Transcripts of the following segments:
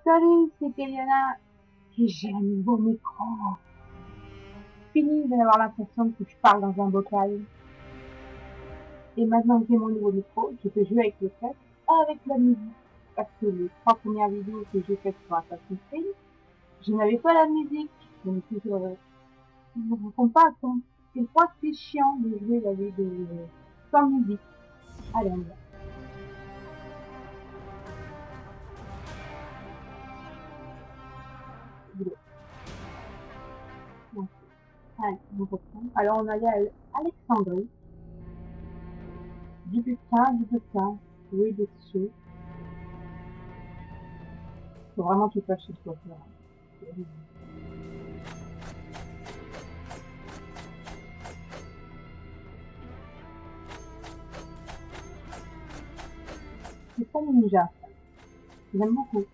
Salut, c'est Kéliana et j'ai un nouveau micro. Fini d'avoir l'impression que je parle dans un bocal. Et maintenant que j'ai mon nouveau micro, je peux jouer avec le casque, avec la musique. Parce que les 3 premières vidéos que j'ai faites sur Assassin's Creed, je n'avais pas la musique. Donc je ne comprends pas quand. Je crois que c'est chiant de jouer la vidéo sans musique. Allez, on y va. Allez, on reprend. Alors on allait à Alexandrie. Du butin, oui, des choses. Faut vraiment que tu fasses chez toi. C'est pas ninja. J'aime beaucoup.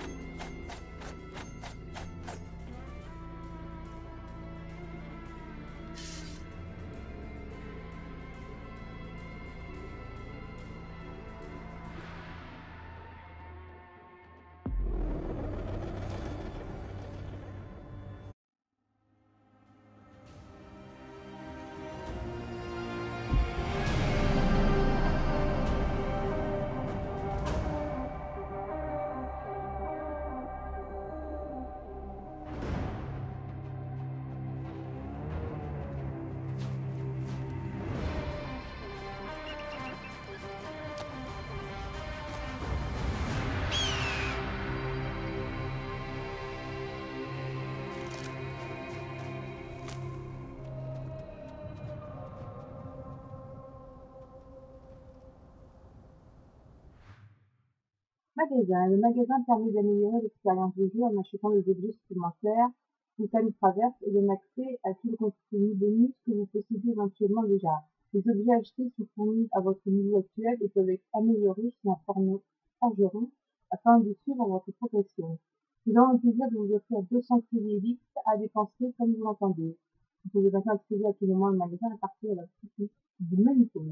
Magasin. Le magasin permet d'améliorer l'expérience du jeu en achetant des objets supplémentaires, des thèmes traverses et donne accès à tout le contenu bonus que vous possédez éventuellement déjà. Les objets achetés sont fournis à votre niveau actuel et peuvent être améliorés chez un forgeron afin de suivre votre progression. Nous avons le plaisir de vous offrir 200 crédits Elite à dépenser comme vous l'entendez. Vous pouvez maintenant accéder à tout moment le magasin à partir de la boutique du même tour.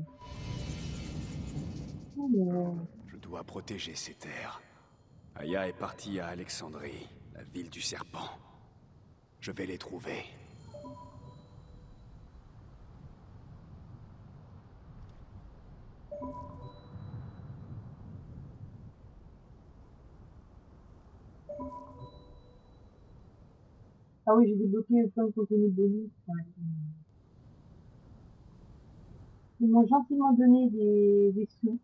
Je dois protéger ces terres. Aya est partie à Alexandrie, la ville du serpent. Je vais les trouver. Ah oui, j'ai débloqué plein de contenu bonus. Ouais. Ils m'ont gentiment donné des sous.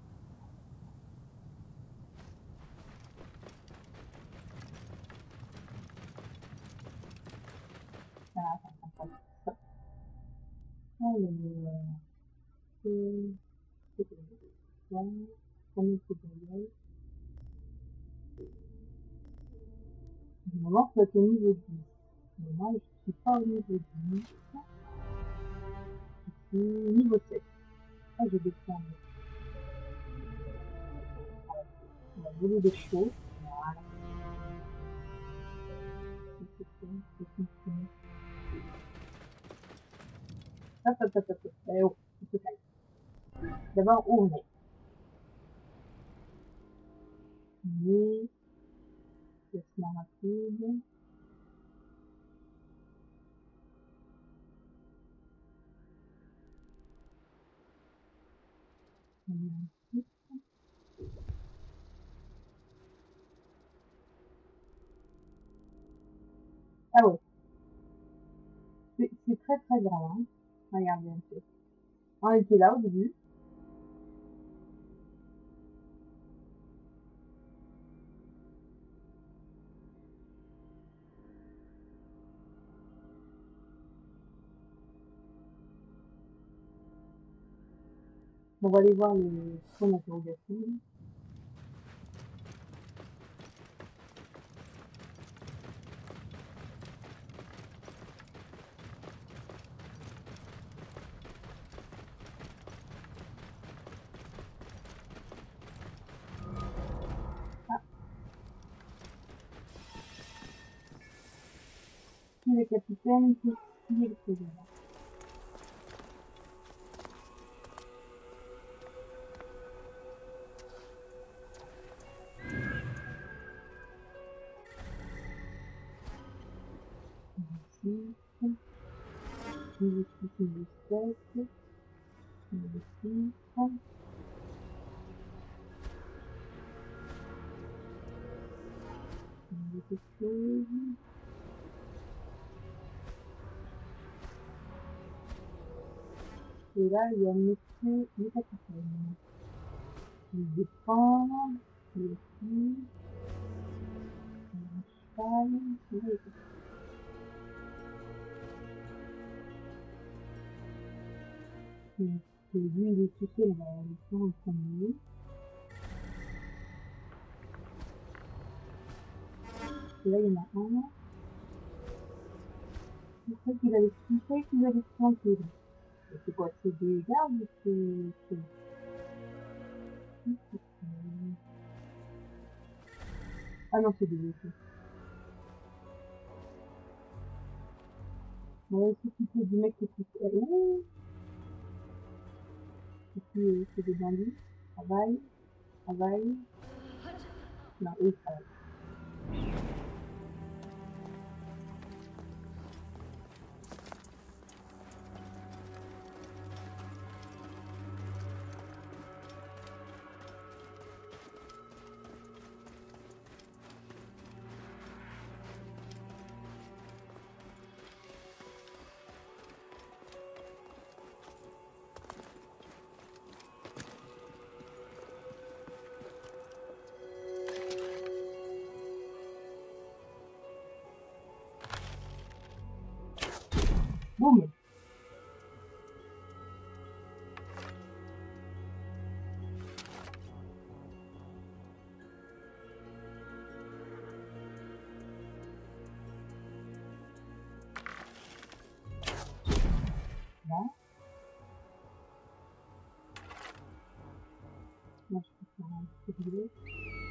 Du moment que c'est au niveau 10. Mais moi, je suis pas au niveau 10. Je suis niveau 7. Ah, j'ai des points. On va voler des choses. Voilà. Hop, hop, hop, hop. Allez, oh, on se calme. D'abord, où on est? On est. Placement rapide. On est un petit. Ah ouais. C'est très très grand. Hein. Regardez un peu. On était là au début. On va aller voir les points d'interrogation. Qui est le capitaine, qui est le président. niveau 6, niveau 7, niveau 6. Niveau quelque chose. Et là, il y a monsieur le capitaine. Il défend, il aussi, un cheval, il est et lui, il est tout seul, il va le faire en premier. Et là, il y en a un. Je crois qu'il allait se planter. C'est quoi, c'est des gardes ou c'est... Ah non, c'est des véhicules. On va aussi s'occuper du mec qui est tout seul. Ici, c'est des bandits. Travail, travail. Non, eux, ils travaillent. Boum! Là. Là, je peux faire un petit peu de l'autre.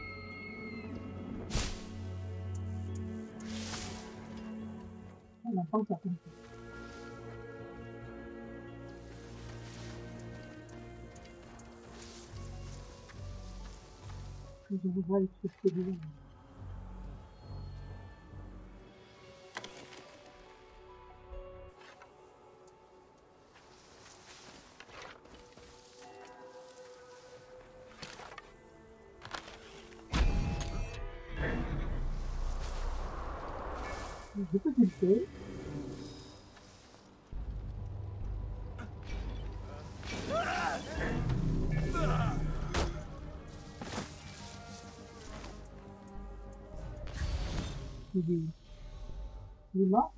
On attend que ça tombe. Je revois les trucs que j'ai. Je peux culper. Il est mort.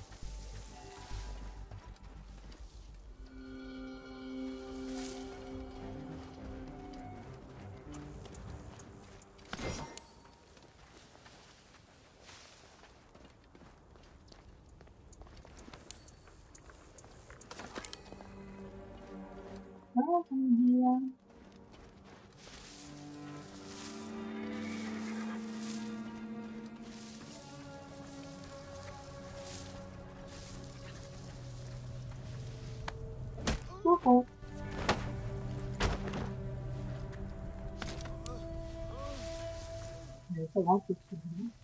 Ah, ça me dit bien. Coucou. Mais pas grand chose que je dis.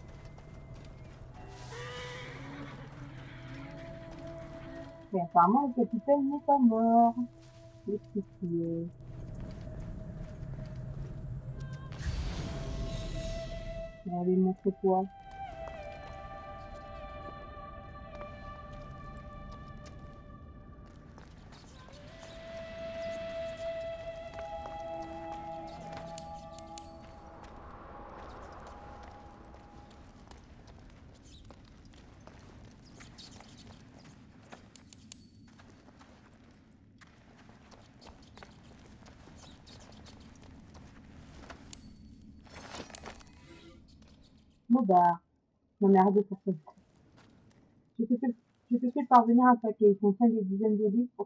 Mais apparemment, le capitaine n'est pas mort. Qu'est-ce qui est? Allez, montre-toi. Maudard. Non mais arrête de faire ça. Je te fais, je te fais parvenir un paquet. Il contient des dizaines de livres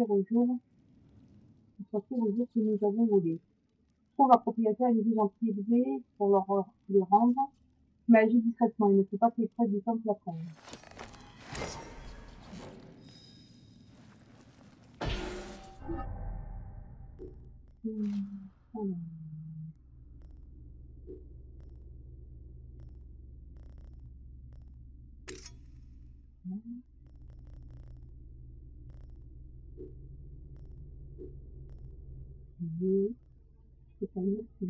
pour sortir au jour que nous avons volé. Trouve un propriétaire et exige un prix élevé pour les rendre, mais agis discrètement. Il ne faut pas que les prêtres du temple l'apprennent. Alors. je peux pas dire que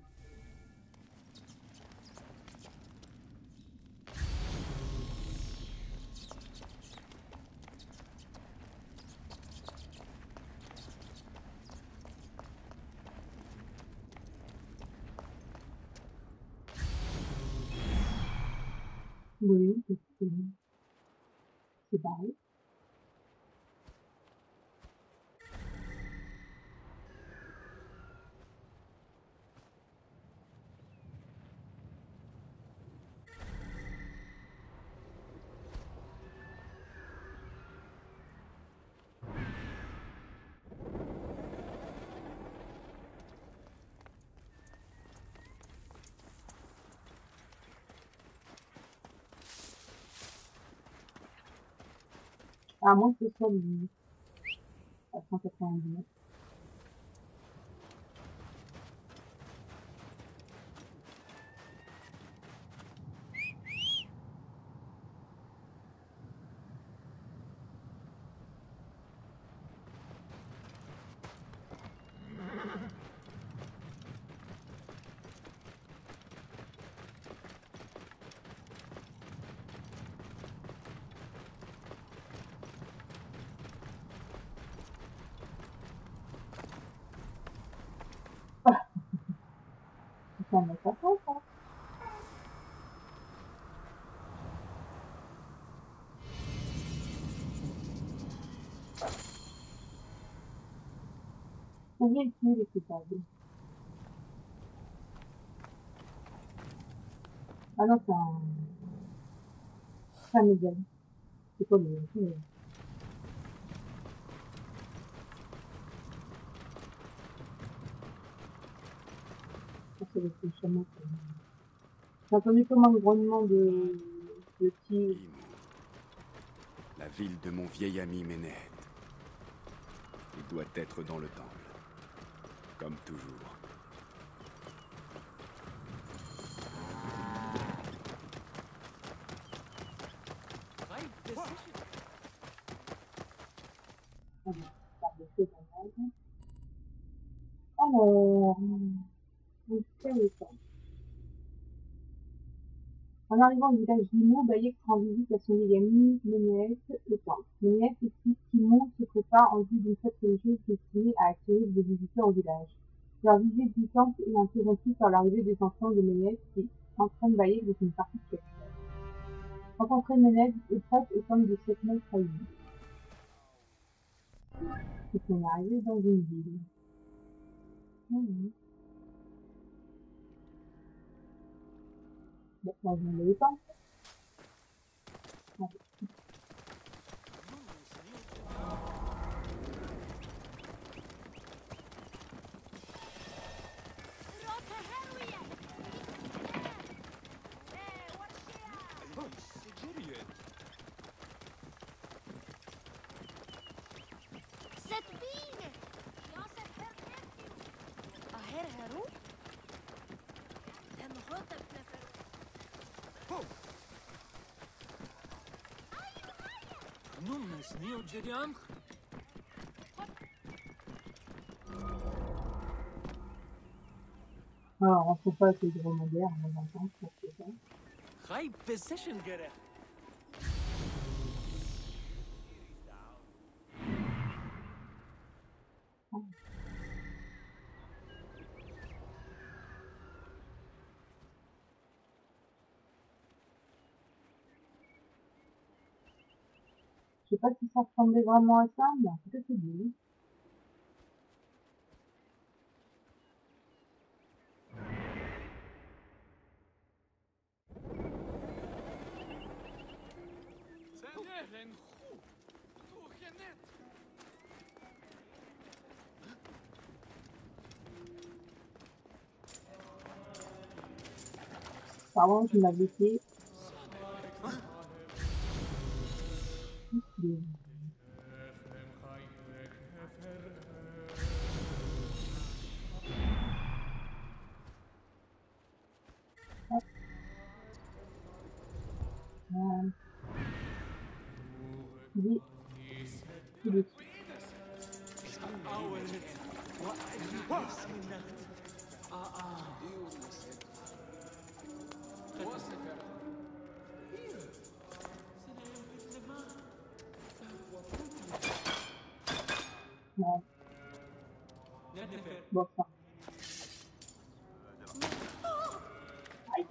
oui, parce que c'est pareil. À moins que ce soit lui, à 199. Ça n'a pas fait ça. Combien est les coupables? Ah non, c'est un médium. C'est pas le. C'est le chameau. J'ai entendu comme un grognement de tigre. Imo. La ville de mon vieil ami Ménède. Il doit être dans le temple. Comme toujours. Alors, on fait le temps. En arrivant au village d'Imo, Bayek rend visite à son vieil ami Ménès le temple. Ménès explique qu'Imo se prépare en vue d'une fête religieuse destinée à accueillir des visiteurs au village. Leur visite du temple est interrompue par l'arrivée des enfants de Ménès qui entraînent Bayek dans une partie de quête. Rencontrer Ménès et prête au temple de cette même trahison. Ils sont arrivés dans une ville. Bon, moi, je vais le temple. Alors, on ne trouve pas avec les dromadaires, on va entendre, c'est ça. High position, Gere. Je sais pas si ça ressemblait vraiment à ça, mais en tout cas, c'est bien. Pardon, je m'avais fait. Non, bon, ça. Aïe.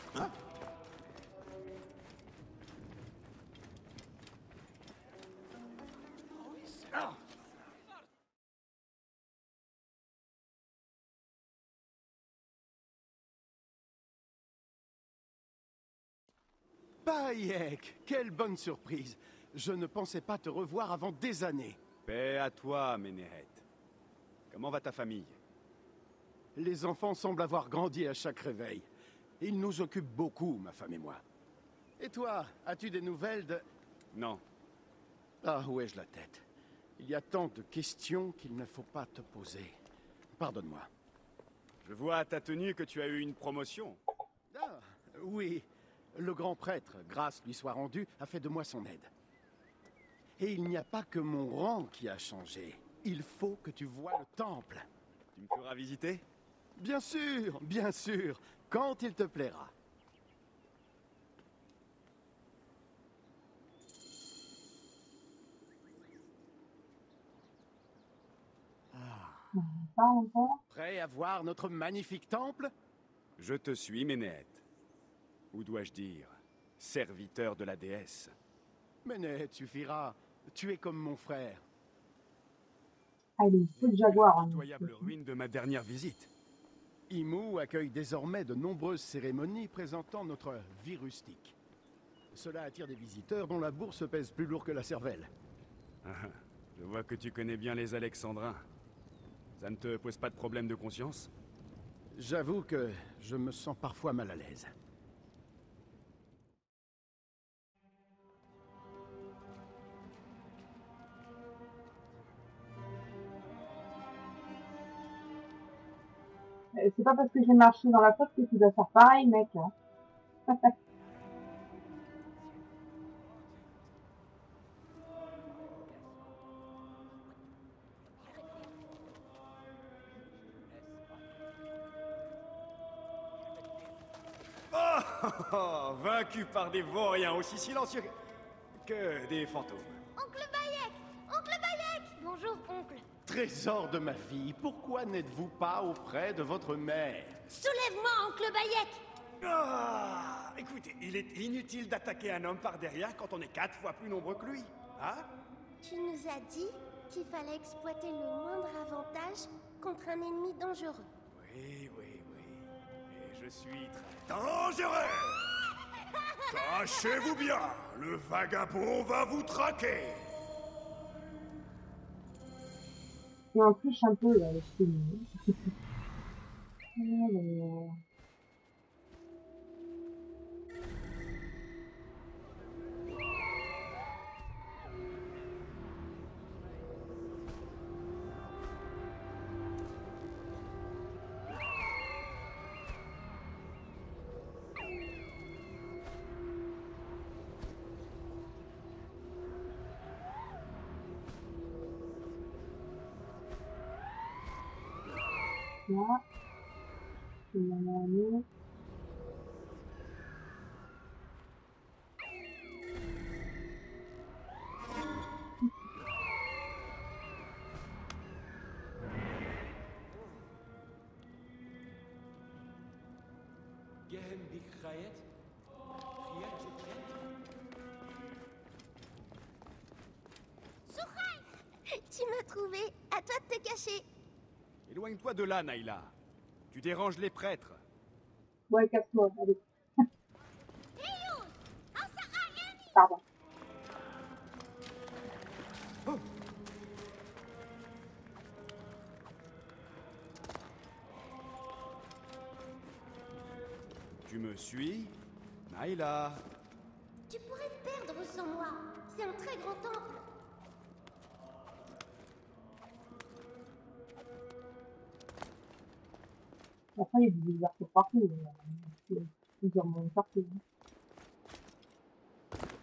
Bayek, quelle bonne surprise. Je ne pensais pas te revoir avant des années. Paix à toi, Ménéret. Comment va ta famille? Les enfants semblent avoir grandi à chaque réveil. Ils nous occupent beaucoup, ma femme et moi. Et toi, as-tu des nouvelles de... Non. Ah, où ai-je la tête? Il y a tant de questions qu'il ne faut pas te poser. Pardonne-moi. Je vois à ta tenue que tu as eu une promotion. Ah, oui. Le grand prêtre, grâce lui soit rendue, a fait de moi son aide. Et il n'y a pas que mon rang qui a changé. Il faut que tu voies le temple. Tu me feras visiter? Bien sûr, quand il te plaira. Pas encore. Prêt à voir notre magnifique temple? Je te suis, Ménéret. Ou dois-je dire, serviteur de la déesse. Ménet, suffira. Tu es comme mon frère. Allez, peu de jaguar. Hein, Pitoyable ruine de ma dernière visite. Imu accueille désormais de nombreuses cérémonies présentant notre vie rustique. Cela attire des visiteurs dont la bourse pèse plus lourd que la cervelle. Je vois que tu connais bien les Alexandrins. Ça ne te pose pas de problème de conscience? J'avoue que je me sens parfois mal à l'aise. C'est pas parce que j'ai marché dans la porte que tu dois faire pareil, mec. Hein. Oh, vaincu par des vauriens aussi silencieux que des fantômes. Oncle Bayek! Oncle Bayek! Bonjour, oncle. Trésor de ma fille, pourquoi n'êtes-vous pas auprès de votre mère? Soulève-moi, oncle Bayek! Ah, écoutez, il est inutile d'attaquer un homme par derrière quand on est 4 fois plus nombreux que lui. Hein? Tu nous as dit qu'il fallait exploiter le moindre avantage contre un ennemi dangereux. Oui. Et je suis très dangereux. Cachez-vous bien, le vagabond va vous traquer. Et en plus, un peu, là, le film. Là, c'est mon ami. Gehem Bikrayet? Priat Jetret? Souhai! Tu m'as trouvé. À toi de te cacher. Éloigne-toi de là, Naïla. Tu déranges les prêtres. Ouais, casse-toi, allez. Heyous! Ansa'ayani! Pardon. Tu me suis, Naïla? Tu pourrais te perdre sans moi. C'est un très grand temple. Après, il y a des ouvertures partout. Plusieurs moyens partout.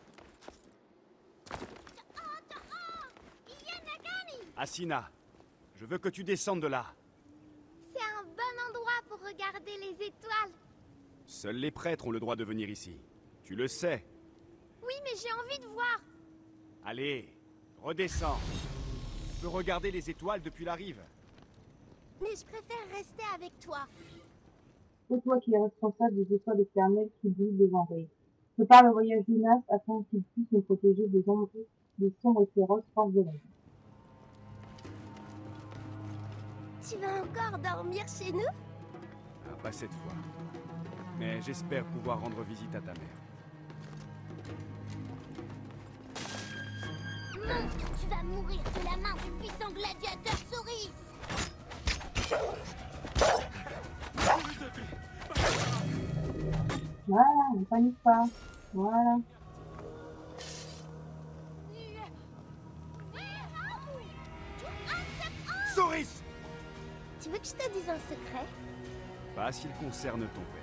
Iyanagani! Asina, Je veux que tu descendes de là. C'est un bon endroit pour regarder les étoiles. Seuls les prêtres ont le droit de venir ici. Tu le sais. Oui, mais j'ai envie de voir. Allez, redescends. Tu peux regarder les étoiles depuis la rive. Mais je préfère rester avec toi. C'est toi qui es responsable des étoiles éternelles qui brillent devant Ray. Prépare le voyage d'Unas afin qu'il puisse nous protéger des sombres et féroces forces de la vie. Tu vas encore dormir chez nous? Ah, pas cette fois. Mais j'espère pouvoir rendre visite à ta mère. Monstre, tu vas mourir de la main du puissant gladiateur Souris. Voilà, ne panique pas. Voilà. Soris! Tu veux que je te dise un secret? Pas s'il concerne ton père.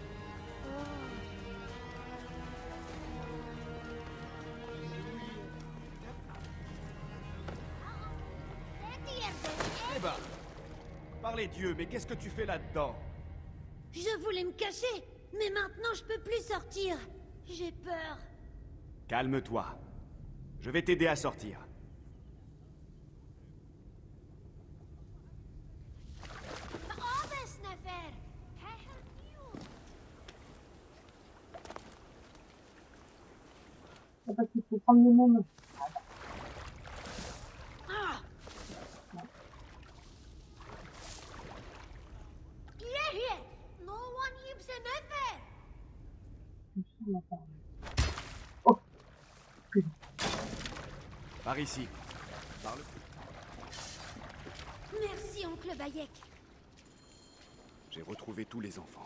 Eh ben, par les dieux, mais qu'est-ce que tu fais là-dedans? Je voulais me cacher, mais maintenant je peux plus sortir. J'ai peur. Calme-toi. Je vais t'aider à sortir. C'est parce qu'il faut prendre le moment. Oh, putain. Par ici. Par le... Merci, oncle Bayek. J'ai retrouvé tous les enfants.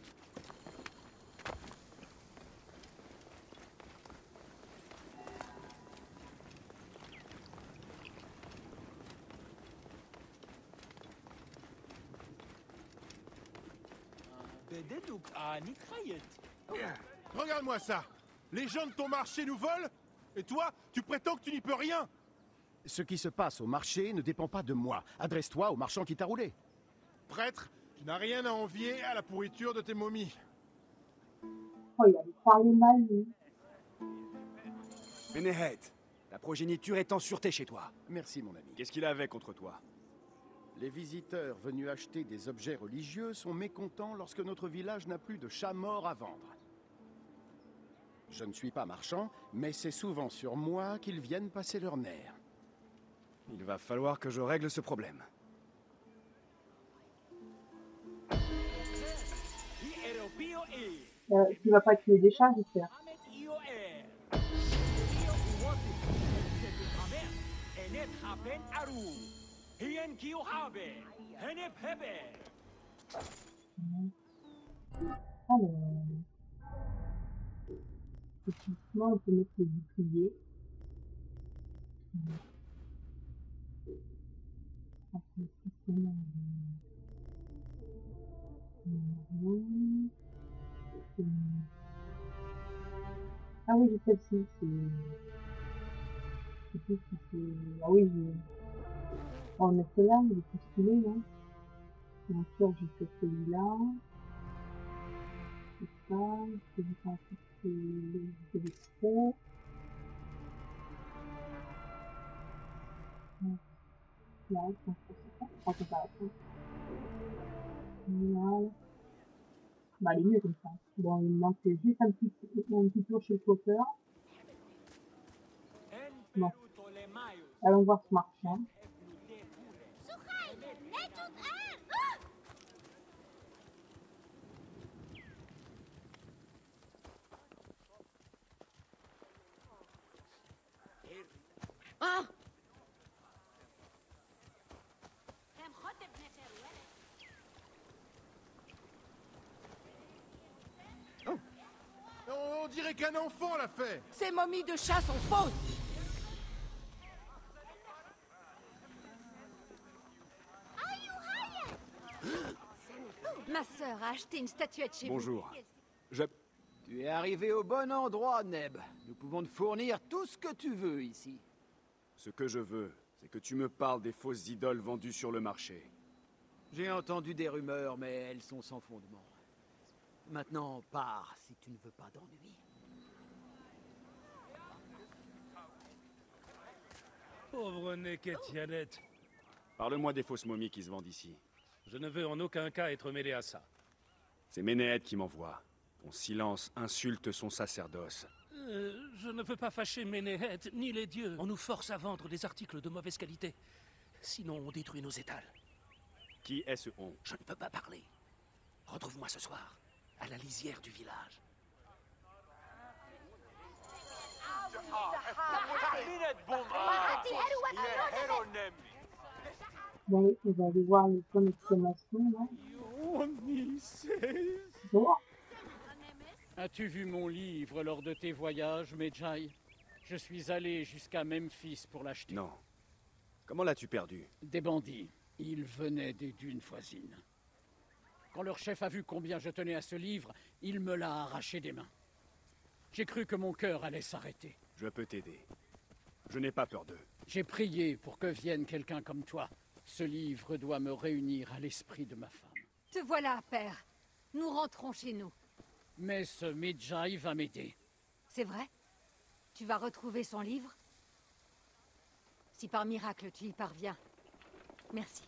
Regarde-moi ça. Les gens de ton marché nous volent, et toi, tu prétends que tu n'y peux rien. Ce qui se passe au marché ne dépend pas de moi. Adresse-toi au marchand qui t'a roulé. Prêtre, tu n'as rien à envier à la pourriture de tes momies. Oh, il avait parlé mal, lui. Menehet, la progéniture est en sûreté chez toi. Merci, mon ami. Qu'est-ce qu'il avait contre toi? Les visiteurs venus acheter des objets religieux sont mécontents lorsque notre village n'a plus de chats morts à vendre. Je ne suis pas marchand, mais c'est souvent sur moi qu'ils viennent passer leur nerf. Il va falloir que je règle ce problème. Tu vas pas tuer des chats, j'espère. Alors... Effectivement, on peut mettre le bouclier. Après, si c'est ah oui, j'ai celle-ci, c'est plus si c'est... Ah oui, j'ai... On va mettre là, il est plus stylé, là. Bien sûr, j'ai fait celui-là. C'est ça, c'est du temps c'est l'électro. Là, je pense que c'est ça. Je crois que ça va être. Voilà. Bah, il est mieux comme ça. Bon, il me manque juste un petit tour chez le coiffeur. Bon. Allons voir ce marchand. Ah! On dirait qu'un enfant l'a fait. Ces momies de chat sont fausses. Ma sœur a acheté une statuette chez Bonjour. vous. Tu es arrivé au bon endroit, Neb. Nous pouvons te fournir tout ce que tu veux ici. Ce que je veux, C'est que tu me parles des fausses idoles vendues sur le marché. J'ai entendu des rumeurs, mais elles sont sans fondement. Maintenant, pars si tu ne veux pas d'ennui. Pauvre Neketianet. Parle-moi des fausses momies qui se vendent ici. Je ne veux en aucun cas être mêlé à ça. C'est Ménéhette qui m'envoie. Ton silence insulte son sacerdoce. Je ne veux pas fâcher Ménéhette, ni les dieux. On nous force à vendre des articles de mauvaise qualité. Sinon, on détruit nos étals. Qui est ce on? Je ne peux pas parler. Retrouve-moi ce soir, à la lisière du village. Bon, on va aller voir les points d'exclamation là. Bon, As-tu vu mon livre lors de tes voyages, Medjay? Je suis allé jusqu'à Memphis pour l'acheter. Non. Comment l'as-tu perdu? Des bandits. Ils venaient des dunes voisines. Quand leur chef a vu combien je tenais à ce livre, il me l'a arraché des mains. J'ai cru que mon cœur allait s'arrêter. Je peux t'aider. Je n'ai pas peur d'eux. J'ai prié pour que vienne quelqu'un comme toi. Ce livre doit me réunir à l'esprit de ma femme. Te voilà, père. Nous rentrons chez nous. Mais ce Medjay va m'aider. C'est vrai? Tu vas retrouver son livre? Si par miracle tu y parviens. Merci.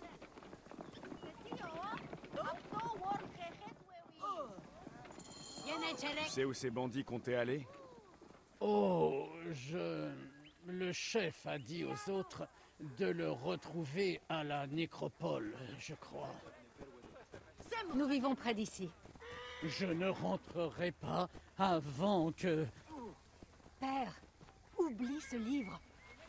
Tu sais où ces bandits comptaient aller? Oh, Le chef a dit aux autres de le retrouver à la nécropole, je crois. Nous vivons près d'ici. Je ne rentrerai pas avant que... Père, oublie ce livre.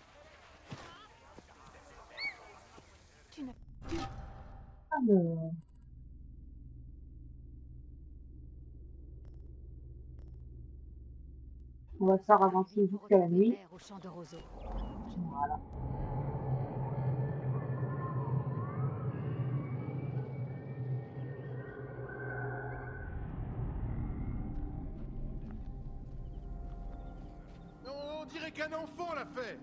Tu n'as... alors. On va faire avancer jusqu'à la nuit. Au champ de roseaux. Voilà. On dirait qu'un enfant l'a fait.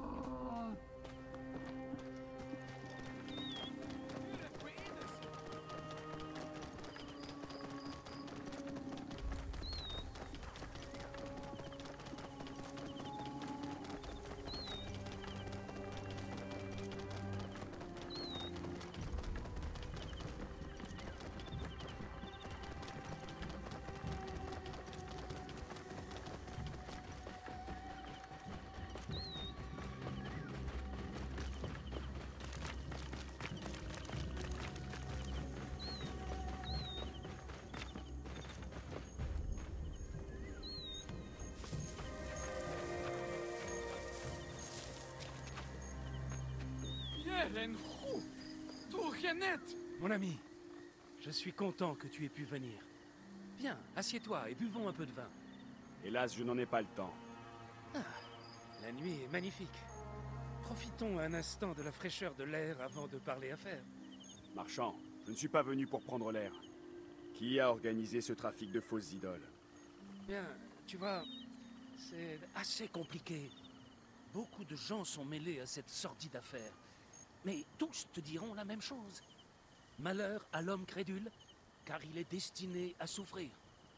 Mon ami, je suis content que tu aies pu venir. Viens, assieds-toi et buvons un peu de vin. Hélas, je n'en ai pas le temps. La nuit est magnifique. Profitons un instant de la fraîcheur de l'air avant de parler affaires. Marchand, je ne suis pas venu pour prendre l'air. Qui a organisé ce trafic de fausses idoles? Bien, tu vois, c'est assez compliqué. Beaucoup de gens sont mêlés à cette sordide affaire. Mais tous te diront la même chose. Malheur à l'homme crédule, car il est destiné à souffrir.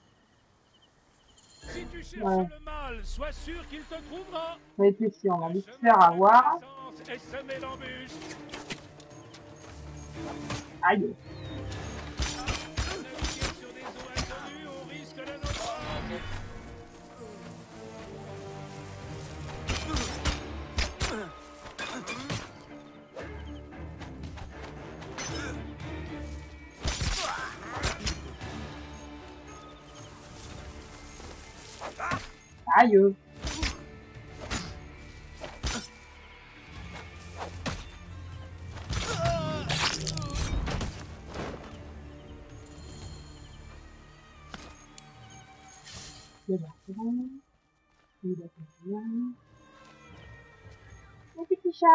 Si tu cherches le mal, sois sûr qu'il te trouvera. Et puis si on va vite se faire avoir. Et semer l'embûche. Aïe. Naviguer sur des eaux inconnues, on risque le naufrage. Aïe. C'est bon. Il a fait bien. Mon petit chat.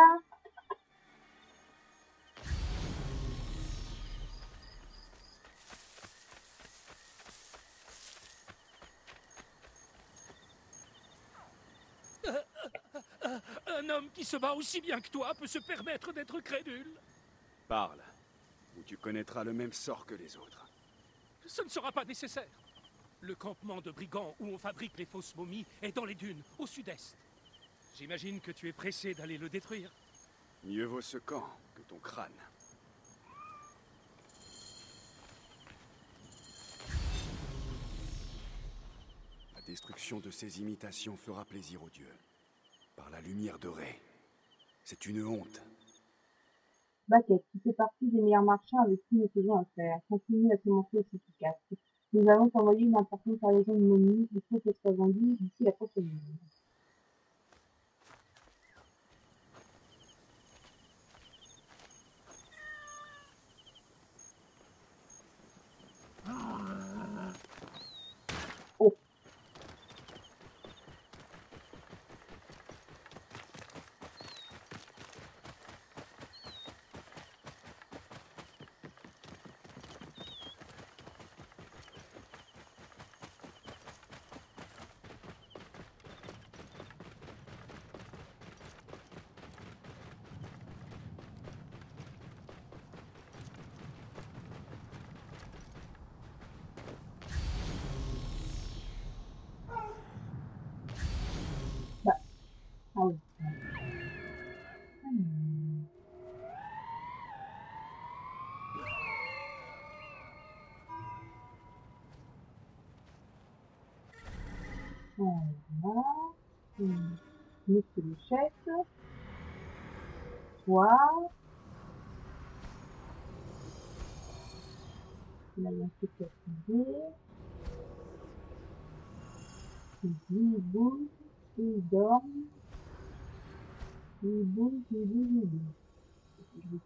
Un homme qui se bat aussi bien que toi peut se permettre d'être crédule. Parle, ou tu connaîtras le même sort que les autres. Ce ne sera pas nécessaire. Le campement de brigands où on fabrique les fausses momies est dans les dunes, au sud-est. J'imagine que tu es pressé d'aller le détruire. Mieux vaut ce camp que ton crâne. La destruction de ces imitations fera plaisir aux dieux. Par la lumière de Ré. C'est une honte. Baquette, qui fait partie des meilleurs marchands avec qui nous faisons affaire, continue à se montrer aussi efficace. Nous allons t'envoyer une importante cargaison de momies, il faut qu'elle soit vendue d'ici la prochaine nuit. Oh. Ah oui. Voilà. Monsieur le chef. Toi. Il a un petit peu idée. Il dit, il bouge, il dort. Il bouge, il bouge, il bouge.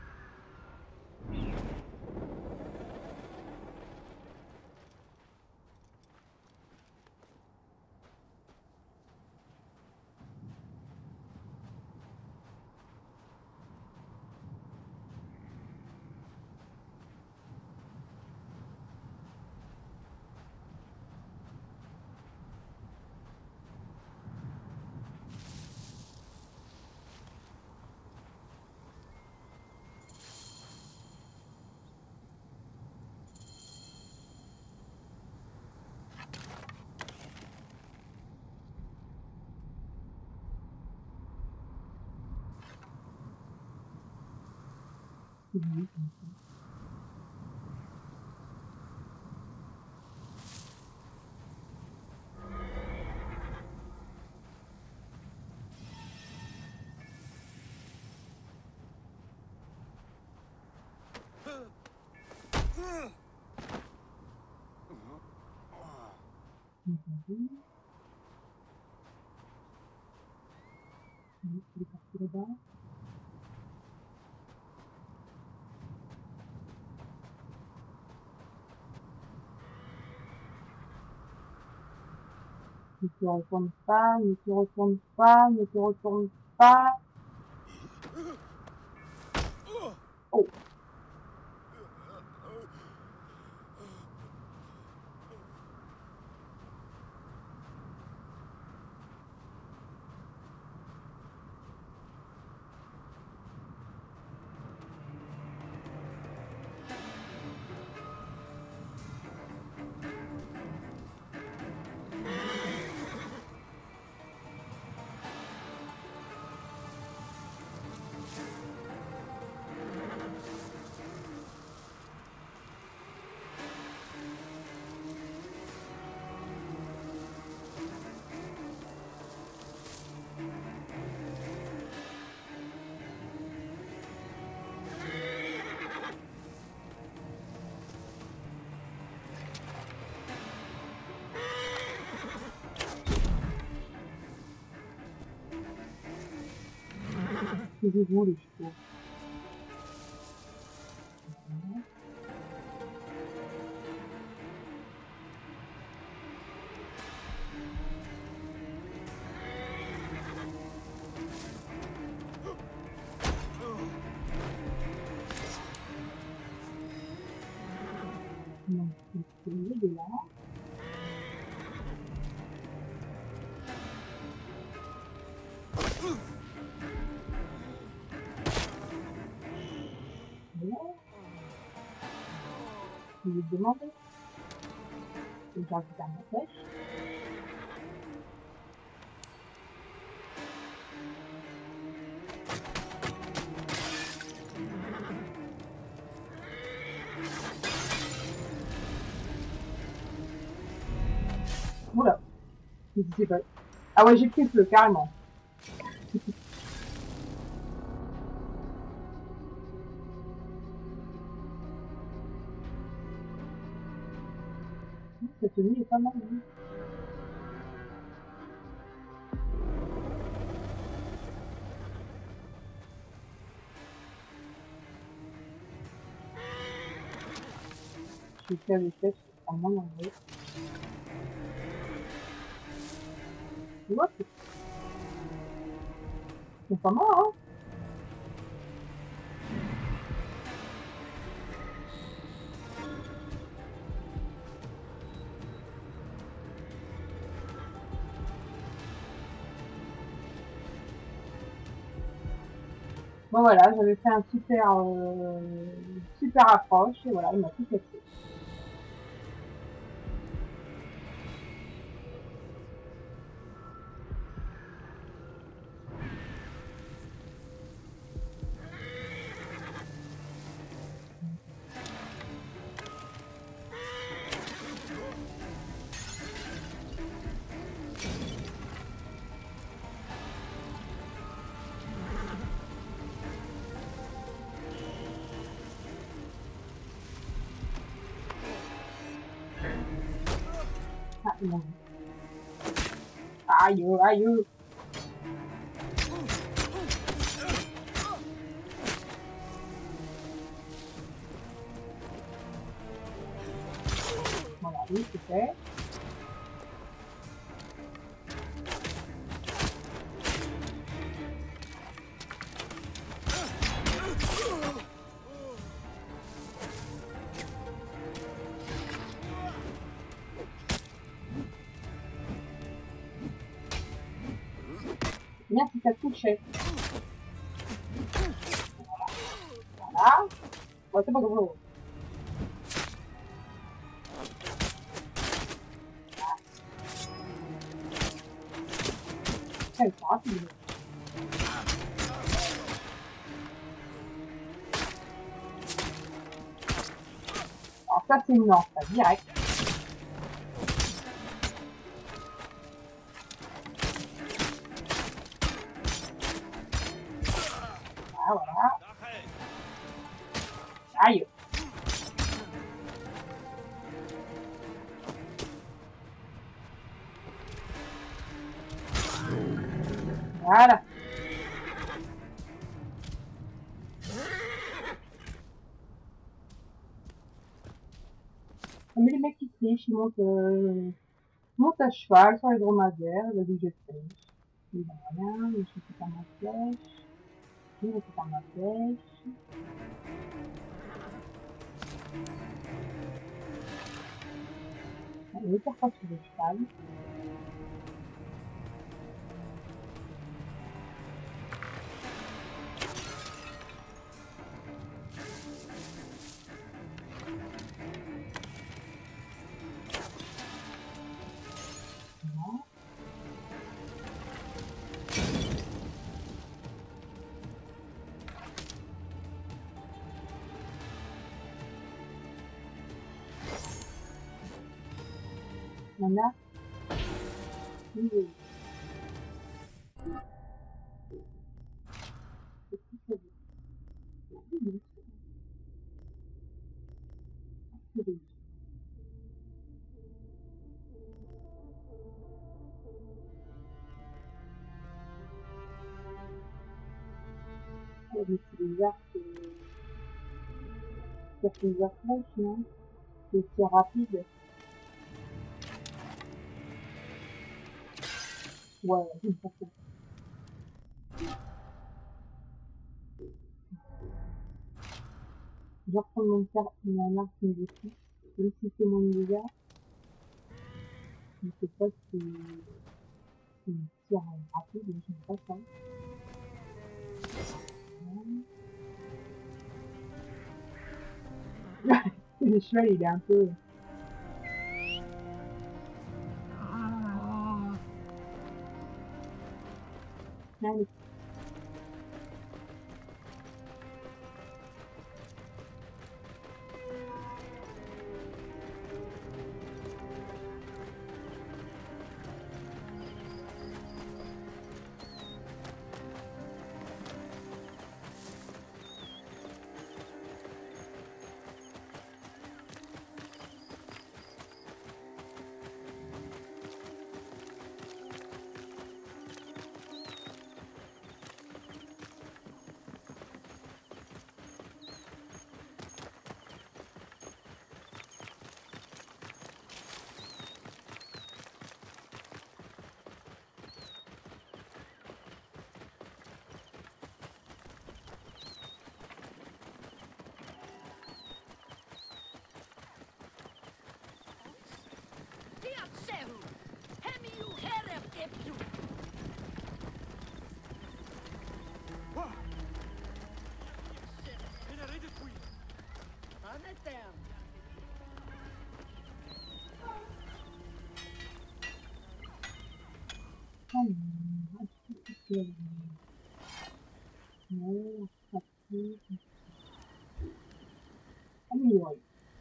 Il est parti là-bas. Ne te retourne pas, ne te retourne pas, ne te retourne pas. Oh. C'est des gros les chevaux. Non, c'est de là. Non. Je vais te demander. Et j'ai envie de faire ma pêche. Oula. Qu'est-ce qui s'est passé? Ah ouais, j'ai pris le feu, carrément. Cette tenue est pas mal. Oui. Je vais faire les fesses en moins d'enlever. Tu vois, c'est pas mal, hein? Bon voilà, j'avais fait un super approche et voilà, il m'a tout cassé. Ah, non. Aïe, aïe. Voilà, oui, c'est fait. Bien si ça touchait. Voilà. Bon, c'est pas gros. Ah, ils sont rapides. Alors ça c'est non, ça direct. Ah voilà. Aïe. Voilà. Mais les mecs qui trichent, ils montent à cheval sur les dromadaires, il a dit je triche. Il n'a rien, je récupère ma flèche. Je récupère ma flèche. Allez, ne pas sur le cheval. Voilà. Oui. C'est des arcs, c'est plusieurs flèches, non? C'est rapide. Ouais, c'est pour ça. Je vais reprendre mon arc dessus. Même si c'est mon dégât, je ne sais pas si c'est une tire rapide, mais je n'aime pas ça. Le cheval, il est un peu... Allez. Amélioré.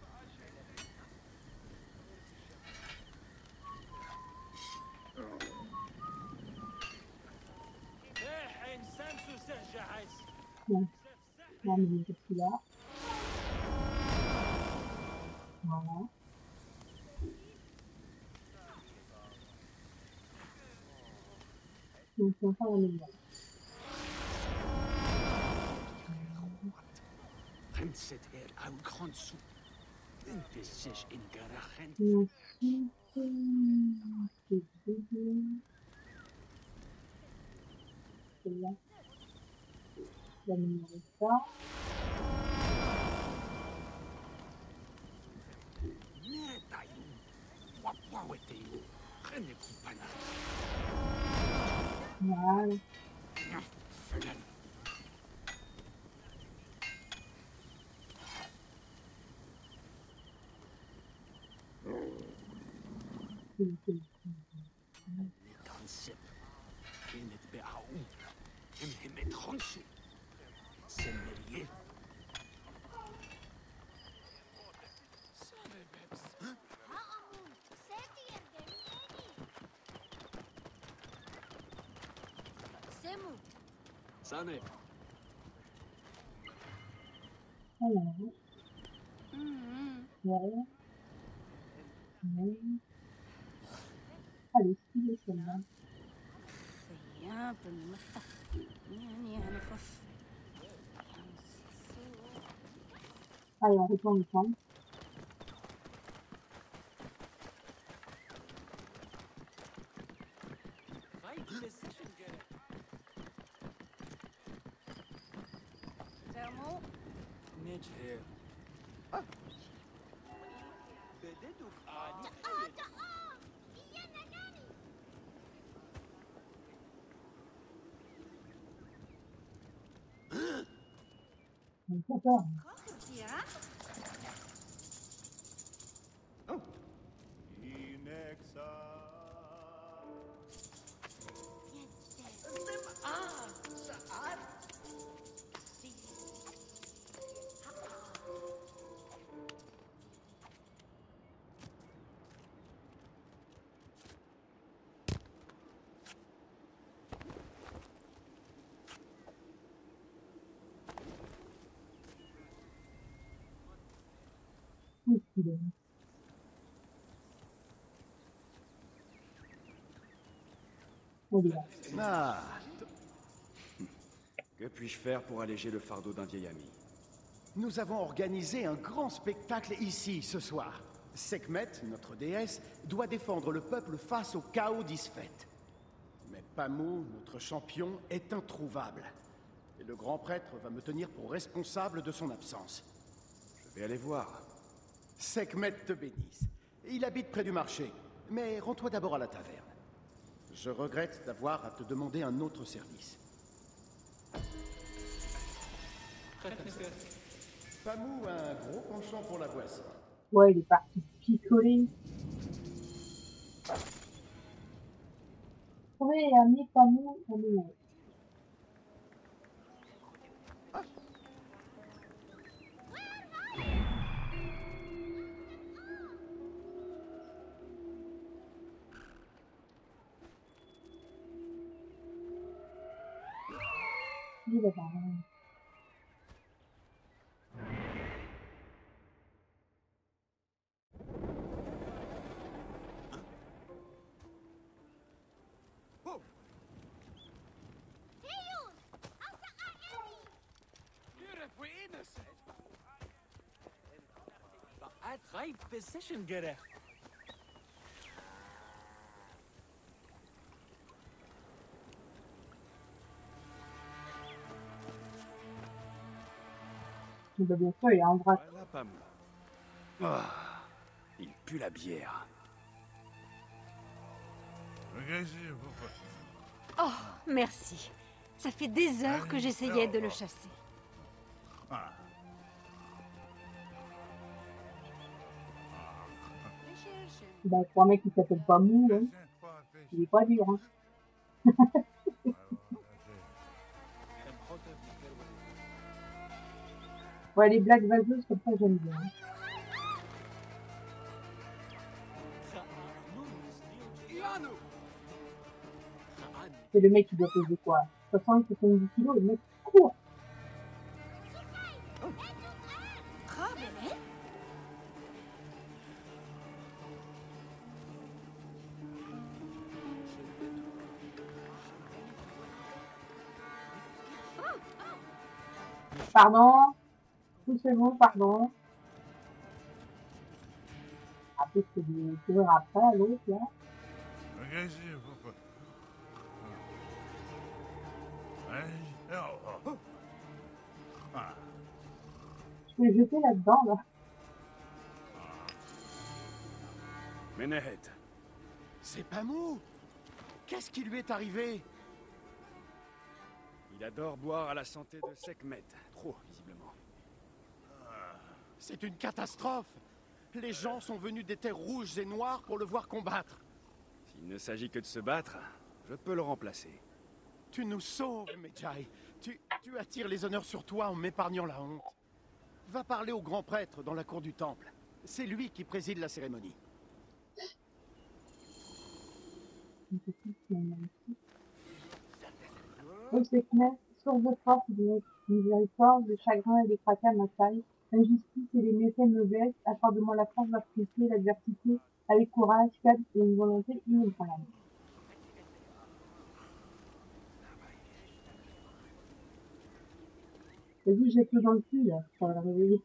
Bon, on va améliorer celui-là. Voilà. Donc, on va l'améliorer. Renset er au grand sou. Inte sich in Garachen. Ensuite, c'est deux. Celle-là. Je vais améliorer ça. Voilà. Sane. Alors. Ouais. Ouais. Allez, stylé celle-là. Allez, on retourne ensemble. D'accord. Ah. Que puis-je faire pour alléger le fardeau d'un vieil ami? Nous avons organisé un grand spectacle ici, ce soir. Sekhmet, notre déesse, doit défendre le peuple face au chaos d'Isfet. Mais Pamou, notre champion, est introuvable. Et le grand prêtre va me tenir pour responsable de son absence. Je vais aller voir. Sekhmet te bénisse. Il habite près du marché, mais rends-toi d'abord à la taverne. Je regrette d'avoir à te demander un autre service. Pamou a un gros penchant pour la boisson. Ouais, il est parti picoler. Oui, ami Pamou, ami. Il va pas. Right position, gerecht. Il va bien sûr, il est en vrac. Voilà, Pamou. Ah, il pue la bière. Oh, merci. Ça fait des heures que j'essayais de le chasser. Bah, pour un mec qui s'appelle Pamou, hein, il est pas dur. Hein. Ouais, les blagues vaseuses, comme ça, j'aime bien. C'est le mec qui doit peser quoi 60-70 kilos, le mec court. Pardon. Poussez-vous, pardon. Après, c'est de courir après, l'autre, là. Je vais jeter là-dedans, là. Menehet. C'est Pamou! Qu'est-ce qui lui est arrivé? Il adore boire à la santé de Sekhmet. Trop, visiblement. C'est une catastrophe! Les gens sont venus des terres rouges et noires pour le voir combattre. S'il ne s'agit que de se battre, je peux le remplacer. Tu nous sauves, Medjay. Tu attires les honneurs sur toi en m'épargnant la honte. Va parler au grand prêtre dans la cour du temple. C'est lui qui préside la cérémonie. Ô Sekhmet, source de force et de miséricorde, le chagrin et les fracas m'assaillent. L'injustice et les méfaits me blessent. Accorde-moi la force d'apprécier l'adversité avec courage, calme et une volonté inébranlable. Vas-y, jette-le dans le cul, là. Ça va le réveiller.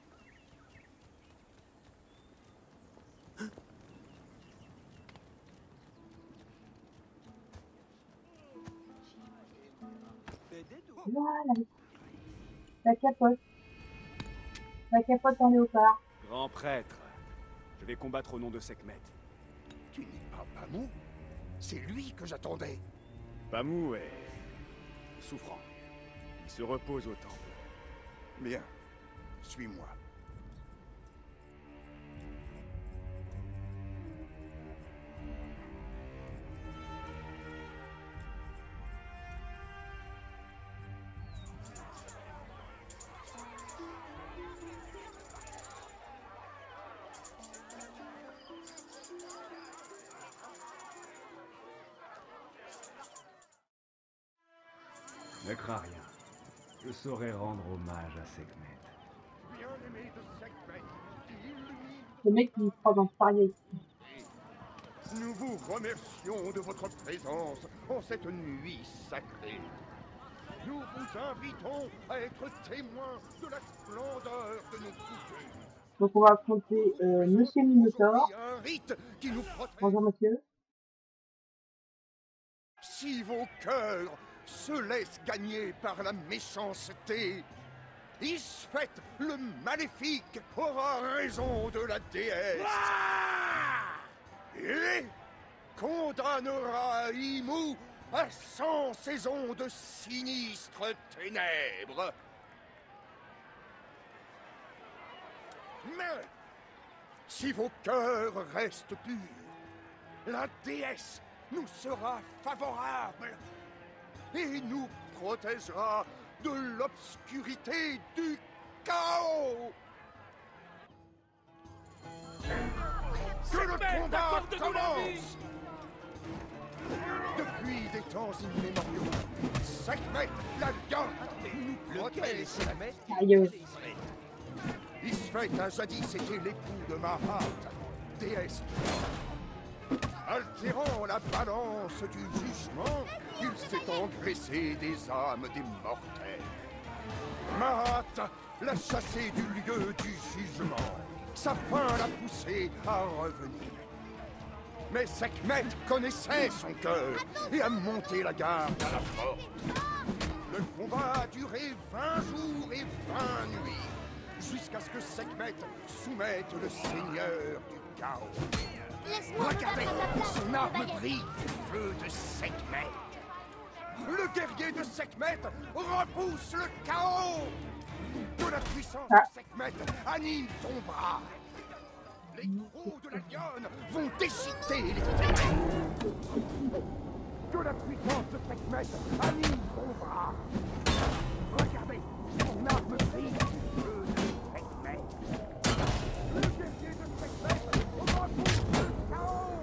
Voilà. La capote. La capote en léopard. Grand prêtre, je vais combattre au nom de Sekhmet. Tu n'es pas Pamou? C'est lui que j'attendais. Pamou est souffrant. Il se repose au temple. Bien. Suis-moi. Ne crains rien. Je saurai rendre hommage à Sekhmet. Le mec qui croit dans ce parier. Nous vous remercions de votre présence en cette nuit sacrée. Nous vous invitons à être témoins de la splendeur de nos coutumes. Donc on va affronter Monsieur Minotaur. Un rite qui nous protège. Bonjour monsieur. Si vos cœurs se laissent gagner par la méchanceté, Isfet le maléfique aura raison de la déesse. Et condamnera Imou à 100 saisons de sinistres ténèbres. jamais. Si vos cœurs restent purs, la déesse nous sera favorable et nous protégera de l'obscurité du chaos. Que le combat commence! Depuis des temps immémoriaux, Sekhmet, la lionne, nous protège. Isfet a jadis été l'époux de Mahat, déesse du vent. Altérant la balance du jugement, il s'est engraissé des âmes des mortels. Mahat l'a chassé du lieu du jugement. Sa faim l'a poussé à revenir. Mais Sekhmet connaissait son cœur et a monté la garde à la porte. Le combat a duré 20 jours et 20 nuits, jusqu'à ce que Sekhmet soumette le seigneur du chaos. Regardez, son arme brille du feu de Sekhmet. Le guerrier de Sekhmet repousse le chaos. Que la puissance de Sekhmet anime ton bras. Les crocs de la lionne vont déchiqueter les ténèbres. Que la puissance de Sekhmet anime ton bras. Regardez, son arme brille du feu de Sekhmet. Le guerrier de Sekhmet repousse le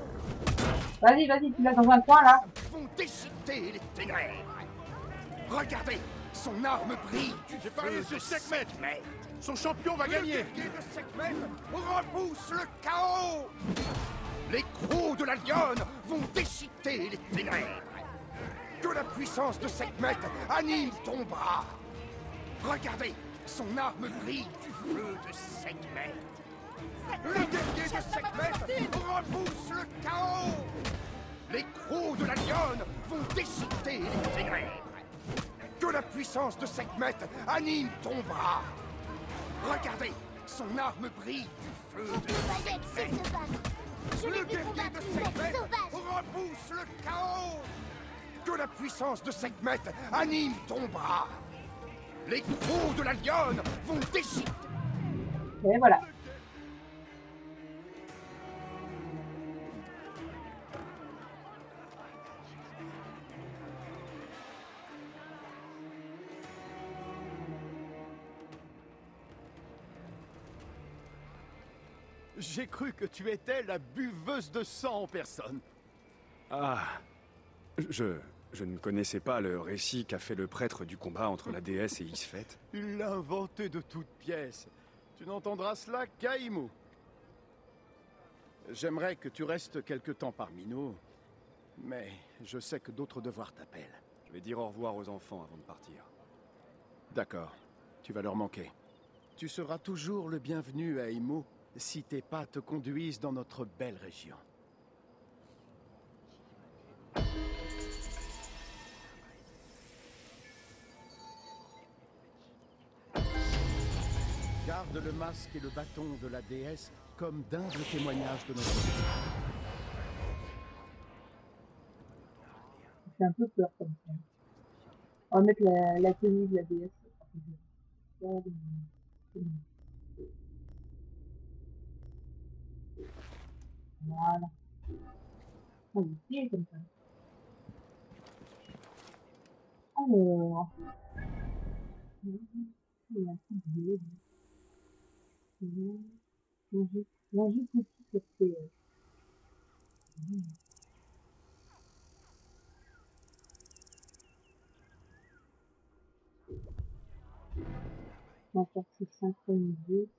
chaos. Vas-y, vas-y, tu l'as dans un coin là. Vont déchiqueter les ténèbres. Regardez, son arme brille du feu de Sekhmet. Son champion va gagner. Le guerrier de Sekhmet repousse le chaos. Les crocs de la lionne vont déchiqueter les ténèbres. Que la puissance de Sekhmet anime ton bras. Regardez, son arme brille du feu de Sekhmet. Le guerrier de Sekhmet repousse le chaos. Les crocs de la lionne vont déchiqueter les ténèbres. Que la puissance de Sekhmet anime ton bras. Regardez, son arme brille du feu de Sekhmet. Le guerrier de Sekhmet repousse le chaos. Que la puissance de Sekhmet anime ton bras. Les crocs de la lionne vont déchiqueter. Et voilà. J'ai cru que tu étais la buveuse de sang en personne. Ah, je ne connaissais pas le récit qu'a fait le prêtre du combat entre la déesse et Isfet. Il l'a inventé de toutes pièces. Tu n'entendras cela qu'à Imo. J'aimerais que tu restes quelque temps parmi nous, mais je sais que d'autres devoirs t'appellent. Je vais dire au revoir aux enfants avant de partir. D'accord, tu vas leur manquer. Tu seras toujours le bienvenu à Imo si tes pas te conduisent dans notre belle région. Garde le masque et le bâton de la déesse comme d'humbles témoignages de notre vie. C'est un peu peur comme ça. On va mettre la tenue de la déesse. Voilà. On va essayer comme ça. Alors. Il y a un petit bleu. Manger petit, ça fait. On va faire se synchroniser.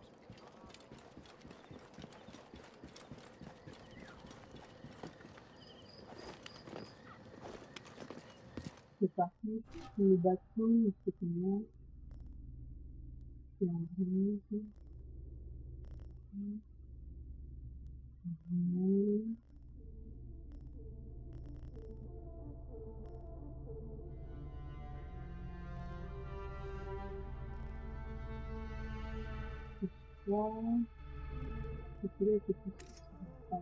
C'est parti. Le bâton, c'est comment? C'est en brise. C'est là que tout ça.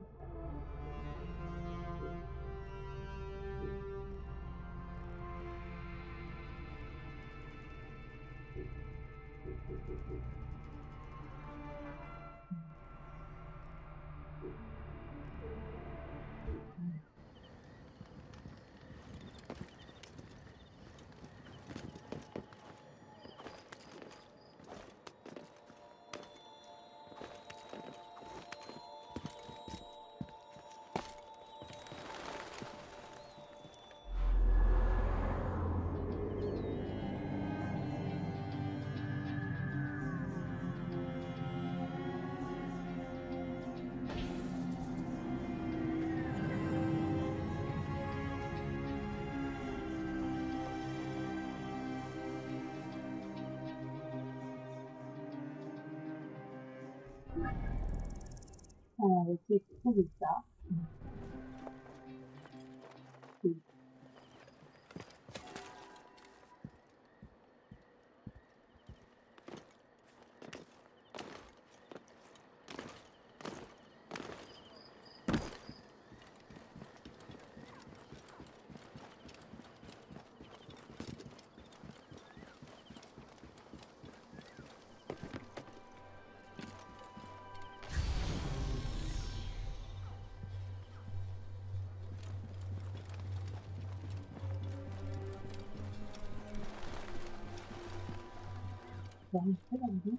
Alors, on va essayer de trouver ça. J'arrive pas là-dedans.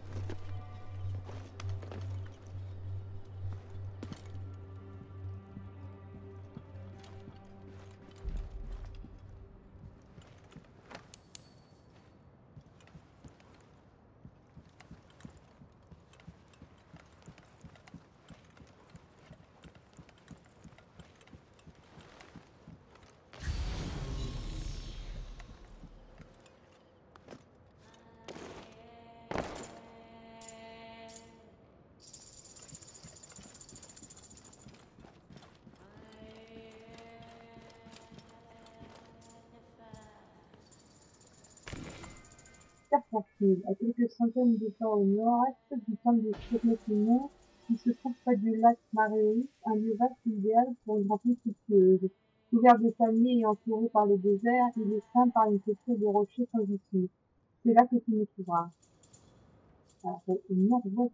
Serpentine, à quelques centaines de pas au nord-est du temple de Shirokino, qui se trouve près du lac Maréoï, un lieu vaste et idéal pour une randonnée fructueuse. Couvert de palmiers et entouré par le désert, il est ceint par une texture de rochers sans issue. C'est là que tu me trouveras. Alors, une nord-ouest.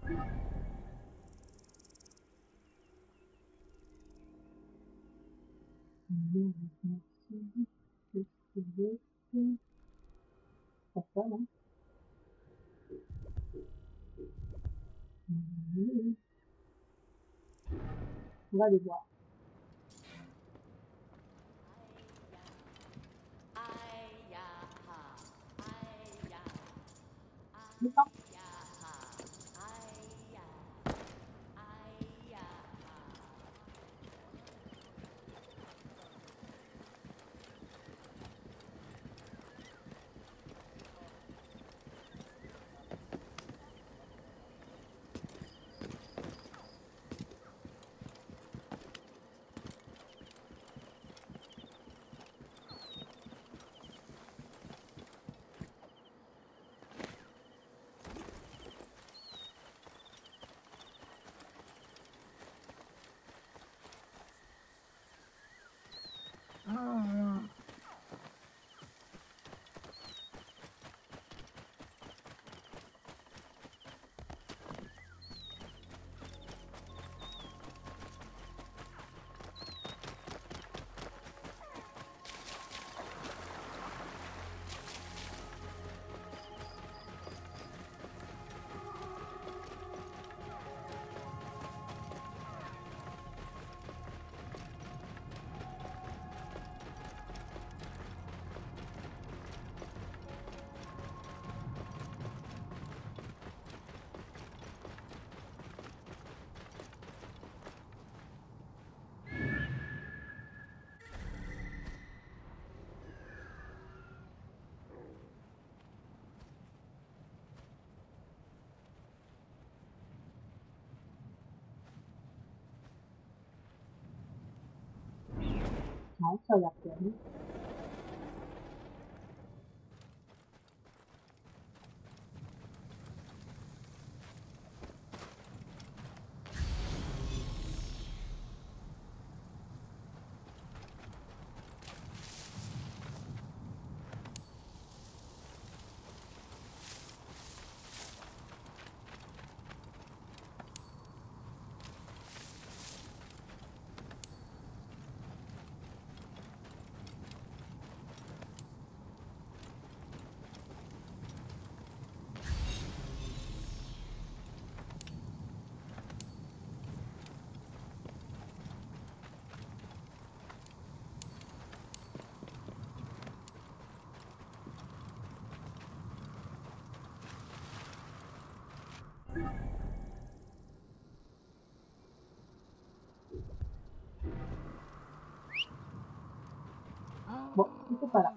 Pas ça, là. On va aller voir. Non, ça a l'air calme. Bon, c'était pas là.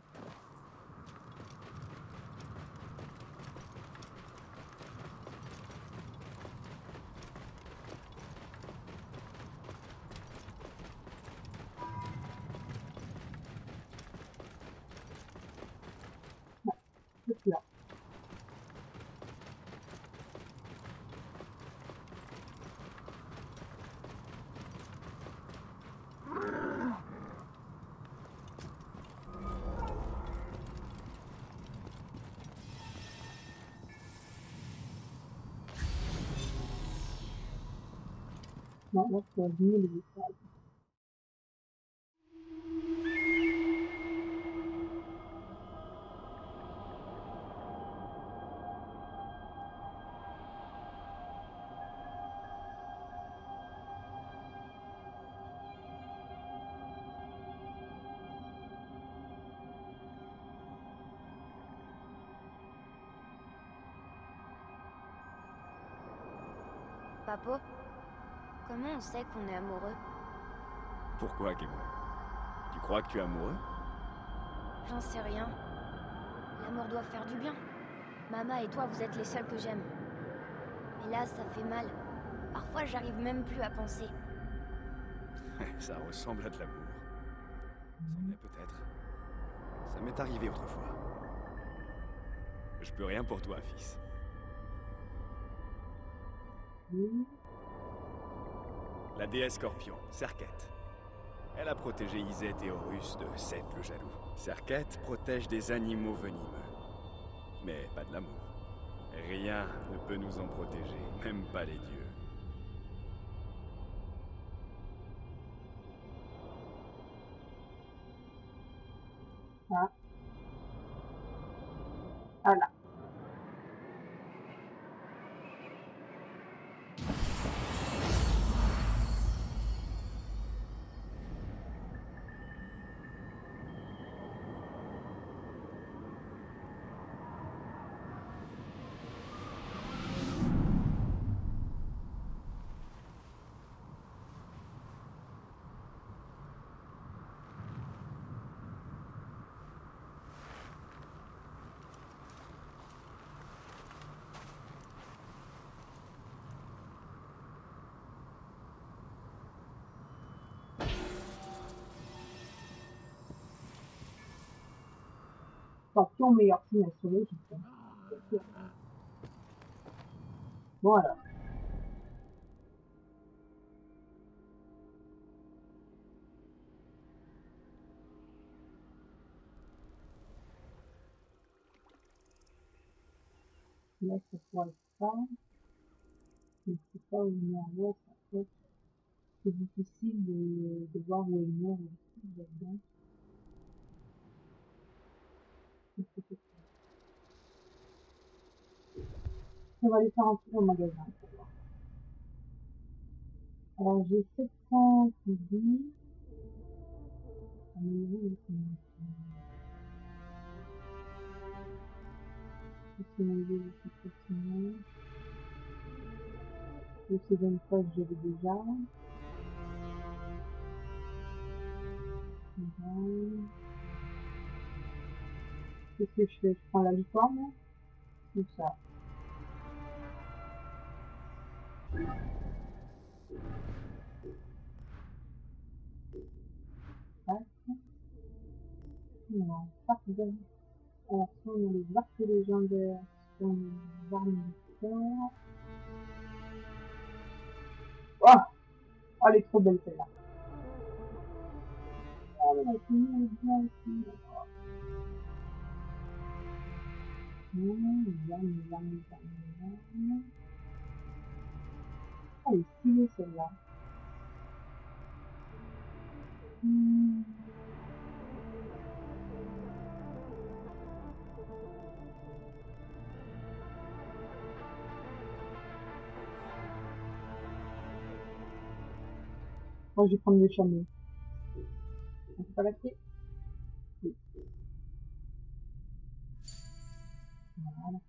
Non, là, c'est aligner les étoiles. Papo, comment on sait qu'on est amoureux? Pourquoi, Gemo? Tu crois que tu es amoureux? J'en sais rien. L'amour doit faire du bien. Mama et toi, vous êtes les seuls que j'aime. Mais là, ça fait mal. Parfois, j'arrive même plus à penser. Ça ressemble à de l'amour. C'en est peut-être. Ça m'est arrivé autrefois. Je peux rien pour toi, fils. La déesse Scorpion, Serket. Elle a protégé Izet et Horus de Seth le jaloux. Serket protège des animaux venimeux. Mais pas de l'amour. Rien ne peut nous en protéger, même pas les dieux. Ah. Voilà. Scorpion, meilleur film astrologique. Bon alors. Là, ça pourrait être ça. Je ne sais pas où il est en l'ouest, en fait. C'est difficile de voir où est le nord là-dedans. On va aller faire un tour au magasin. Alors j'ai 700 crédits. Le second poste, j'avais déjà. Qu'est-ce que je fais? Je prends la licorne. Tout ça. Non, pas de... Alors, ça, on a les arcs légendaires, on a les armes militaires. Oh! Oh, elle est trop belle celle-là. Oh, elle est bien aussi. Les armes. Oh, elle est stylée celle-là. Moi, je vais prendre le chameau. On peut pas la clé? Oui. Voilà.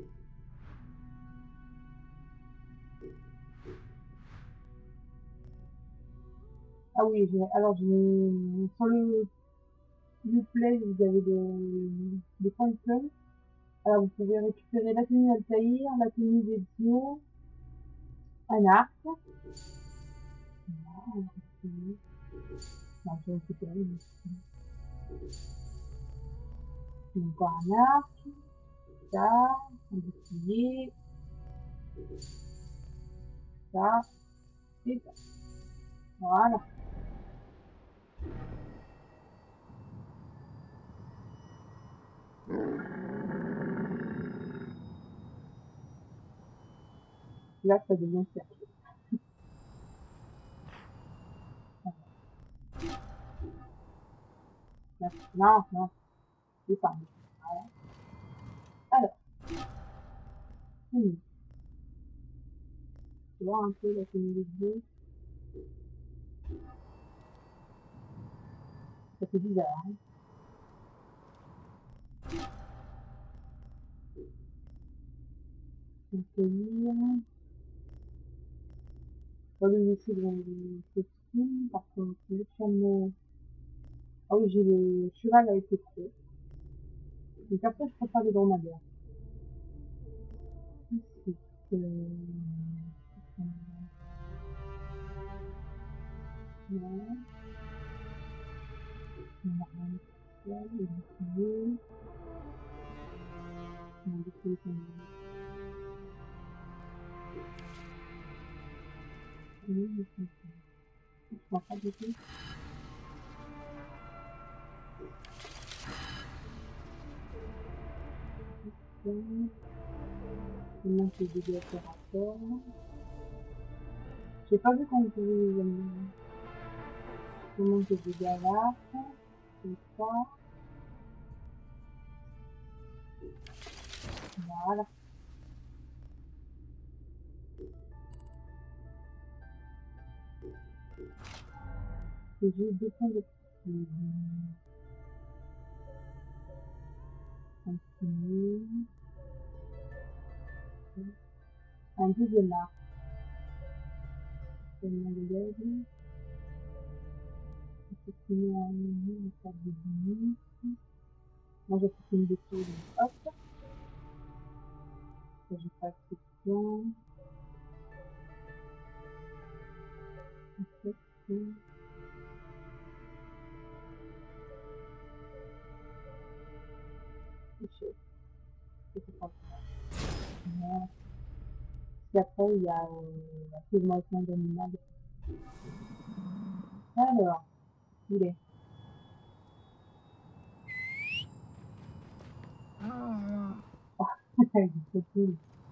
Ah oui, alors sur le Uplay, vous avez des points de club. Alors vous pouvez récupérer la tenue Altaïr, la tenue d'Ezio, un arc. Voilà, non, je vais récupérer encore un arc, ça, un bouclier, ça, et ça. Voilà. Là, ça devient cercle. Non, non, descendre. Voilà. Alors, tu vois un peu la tenue de jeu. Ça fait bizarre, hein. On peut lire. Pas le lycée dans les costumes, par contre, le chameau. Ah oui, j'ai le cheval avec les crocs. Donc après, je préfère les dromadaires. Ensuite, non. On a rien de spécial, les boucliers. On a des téléphones. Oui, mais c'est ça. Je crois pas du tout. On manque les dégâts opérateurs. J'ai pas vu qu'on pouvait les amener. On manque les dégâts là. C'est ça. Voilà. Et j'ai 2 points de continuer. Un deuxième arc. Seulement le lèvres. Je continue à amener la carte de bonus. Moi j'ai fait une détour, donc hop. Ça j'ai pas exception. Exception. Échec. C'est pas grave. Voilà. Puis après il y a la filmation d'animal. Alors, il est. Oh, c'est cool.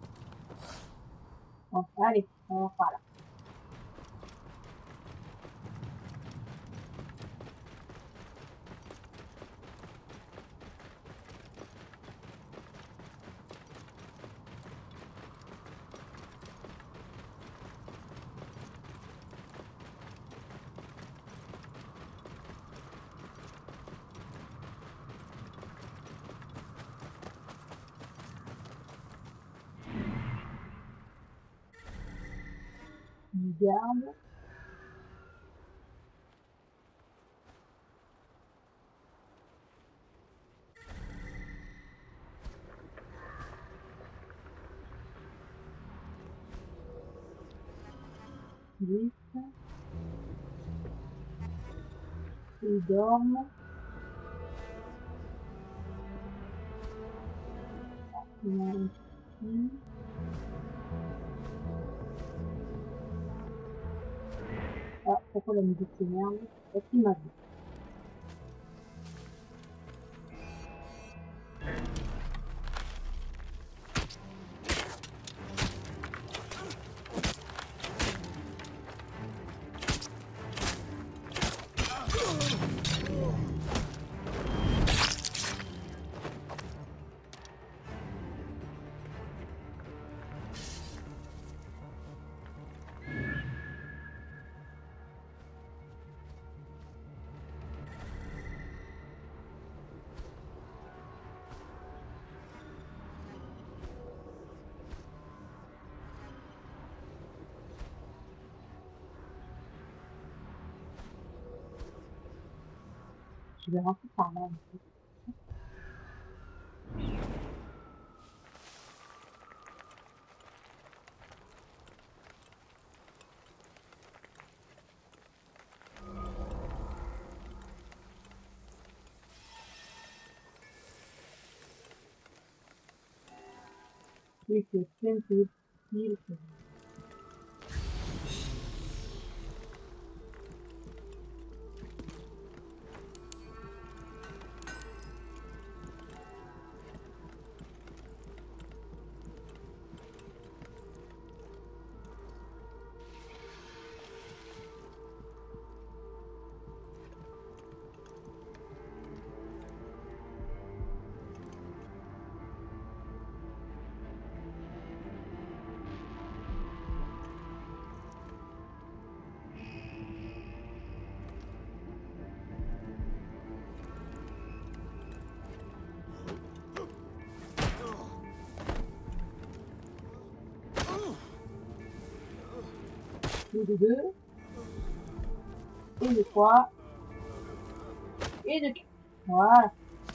Bon, allez, on va par là. Garde. Vite. Ils dorment. Ici. Ah, pourquoi la musique s'énerve? Est-ce qu'il m'a dit? Je vais rentrer par là. Oui, c'est simple, simple. Et de 2. Et de 3. Et de 4. Voilà.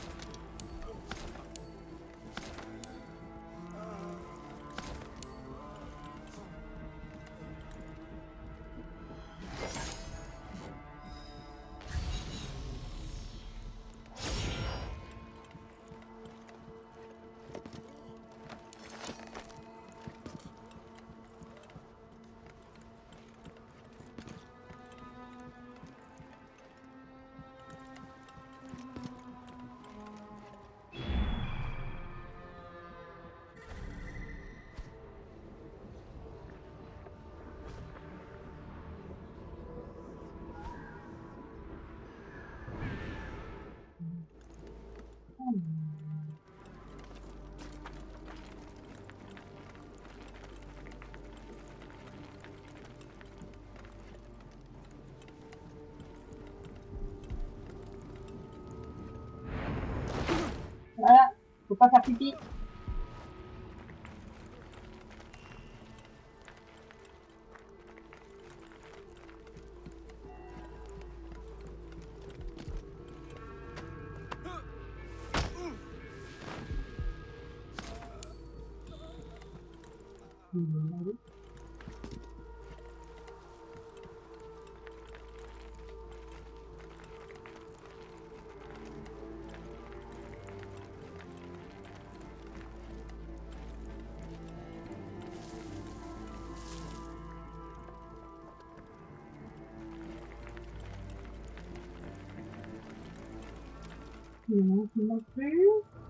Voilà, faut pas faire pipi. Non plus.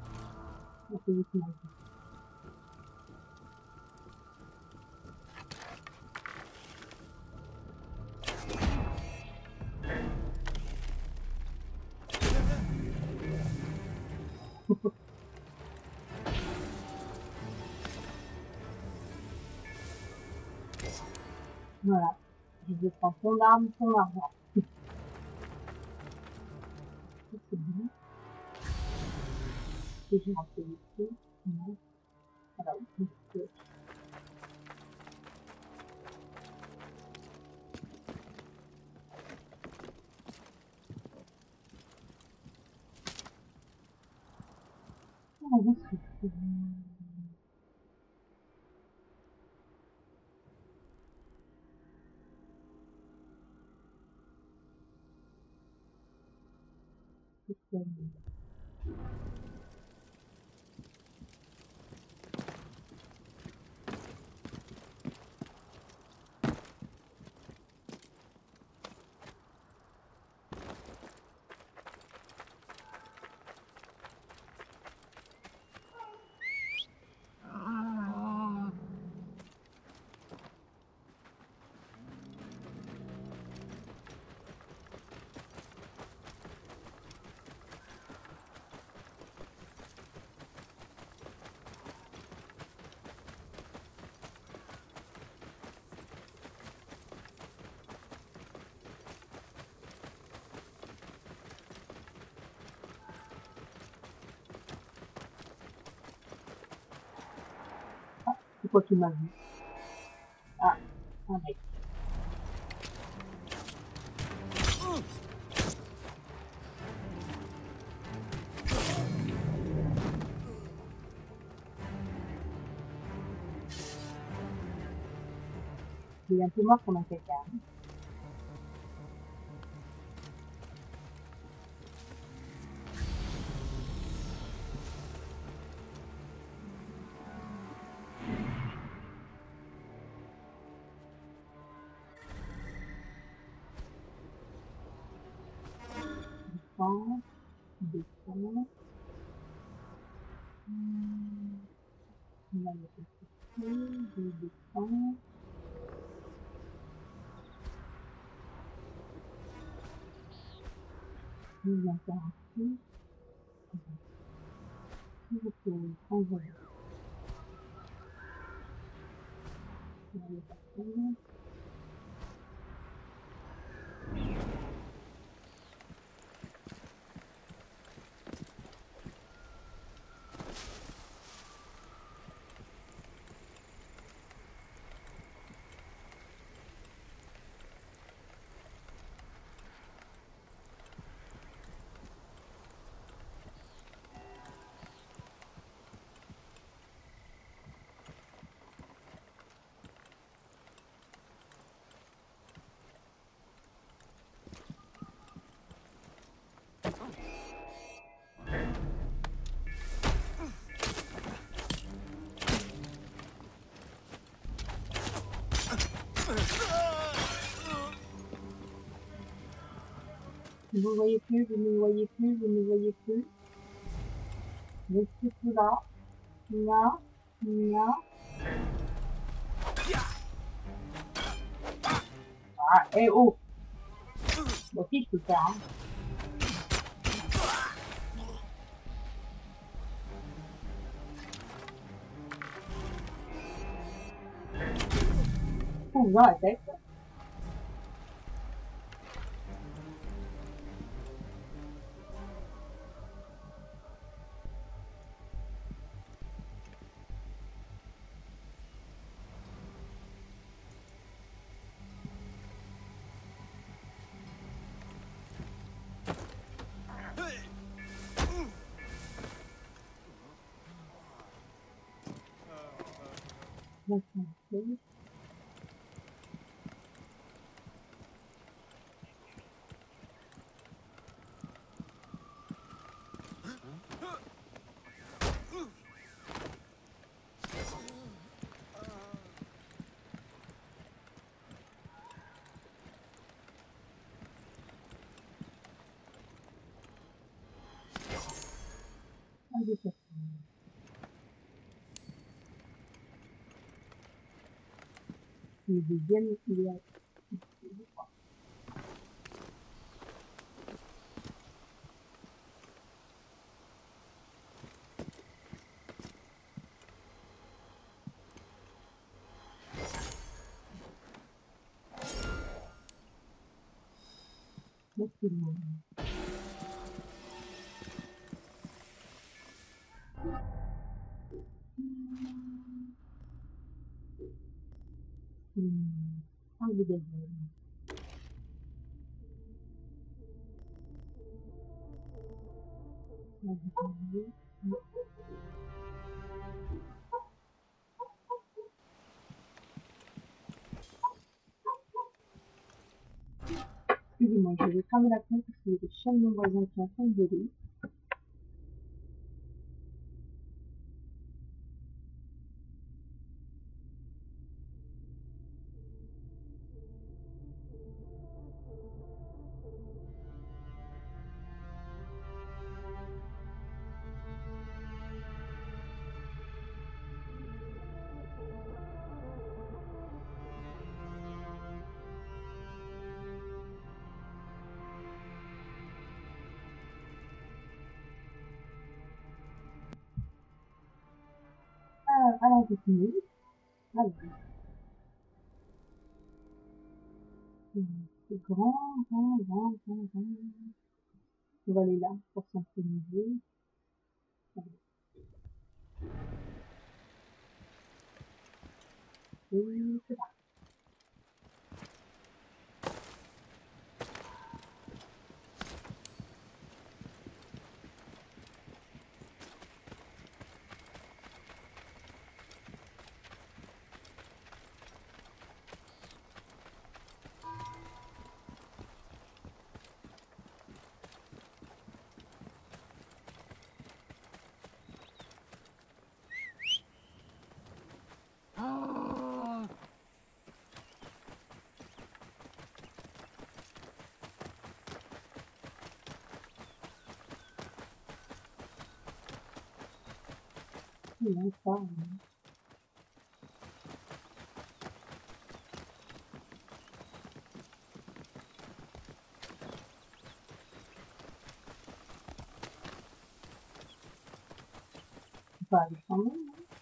Voilà. Je vais prendre ton arme, ton argent. C'est bon. Que j'ai rentré ici. Non. Voilà. C'est quoi qui m'a vu? Ah, un mec. Il est un peu mort comme un caca. Descends. Là, il y a quelque chose. Je descends. Je viens faire un truc. Je peux envoyer. Là, il y a personne. Vous ne voyez plus, vous ne voyez plus, vous ne voyez plus. Je suis plus là. Là. Là. Ah, eh oh! Bon, si, je peux le faire, hein. Ouvre dans la tête. Le deuxième, il est à... Excusez-moi, je vais cramer la fenêtre parce qu'il y a des chiens de mon voisin qui sont en train de gueuler. Alors, je finis. Alors. C'est grand, grand, grand, grand, grand. On va aller là pour synchroniser. Et c'est parti. Non, ça, pas aller quand même.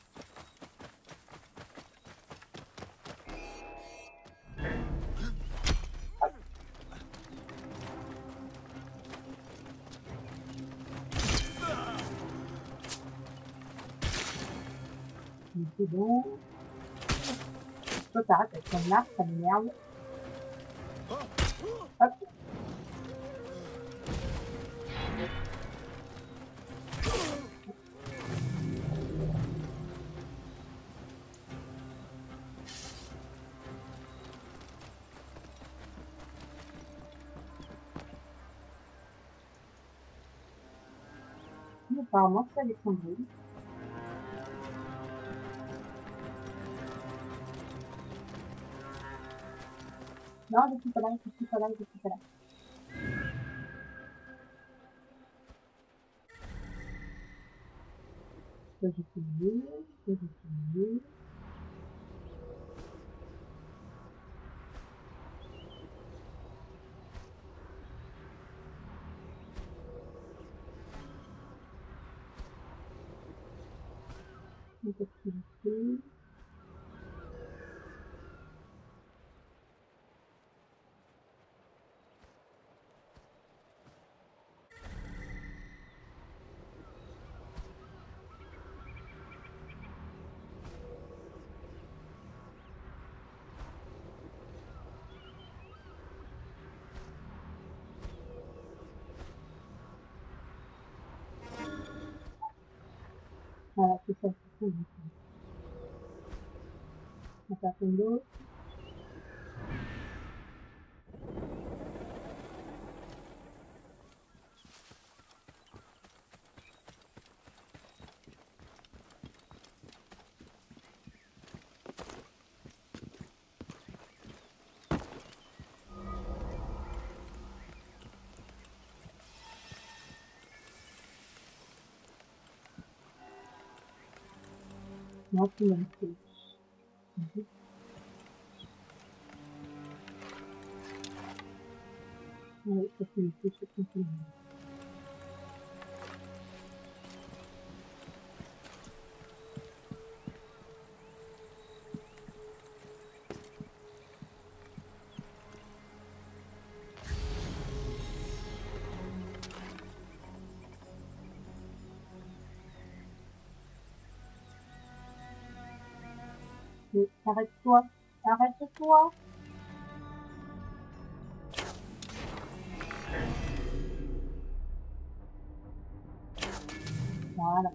C'est bon. Toi, t'arrêtes avec ton arc, ça m'énerve. Hop. Apparemment, c'est Alexandrie. Non, je suis pas là, je suis pas là, je suis pas là. Ça, je suis lié, ça, je suis lié. Une activité. Voilà, c'est ça, c'est ça. On va faire d'autre. Non, c'est même chose. Oui, ça c'est une chose complètement. Oui, arrête-toi, arrête-toi. Voilà.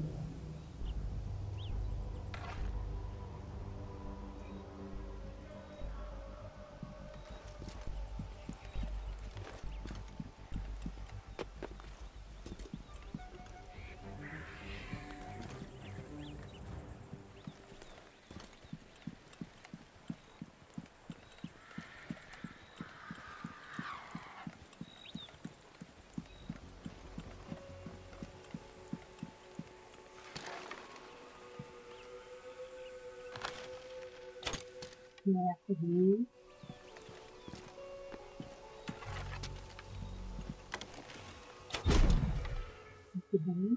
Mercredi. C'est bon.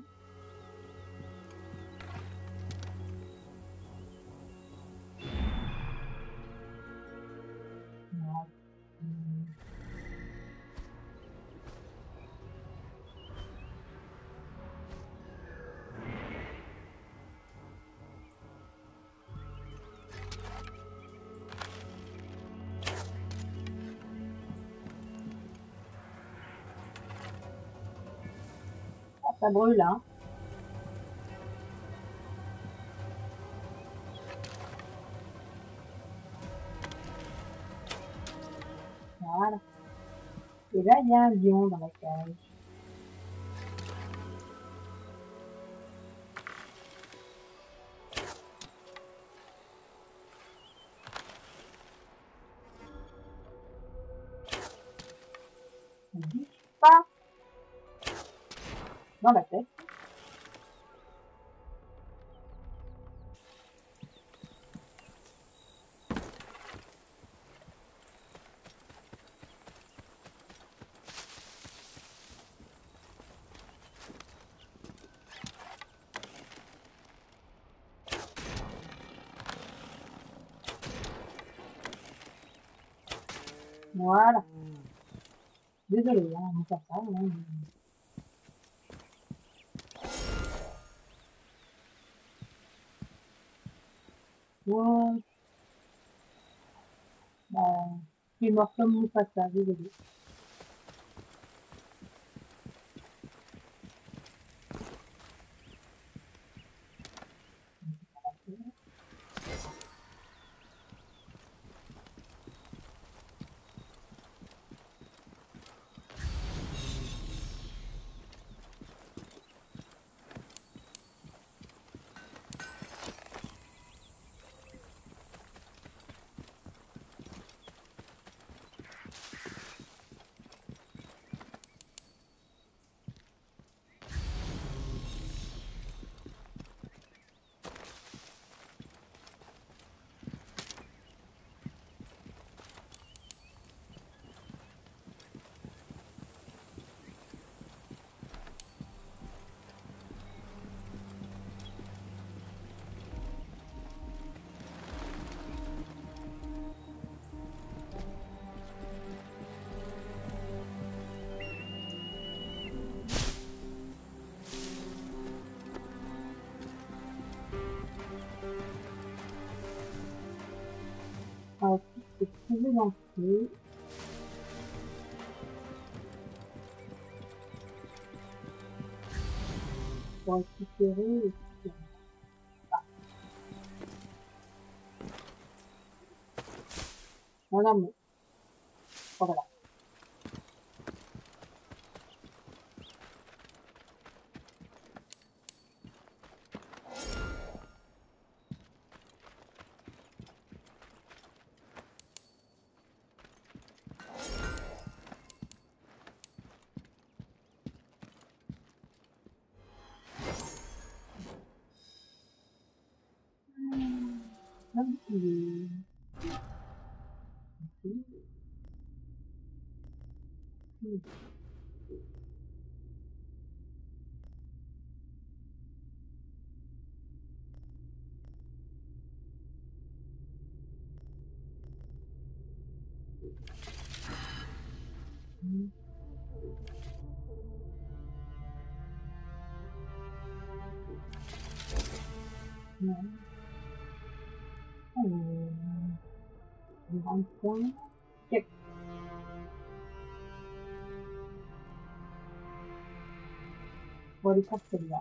Voilà. Ah, ça brûle, hein. Voilà. Et là, il y a un lion dans la cage. Ne bouge pas dans la tête. Voilà. Désolé, hein, on fait ça. Hein. Ouais. Bah, je suis mort comme vous faites ça, désolé. Ensuite, c'est trouver l'entrée. Pour récupérer et puis... Ah. Mon amour. Oh, voilà. Check. On va aller faire celle-là.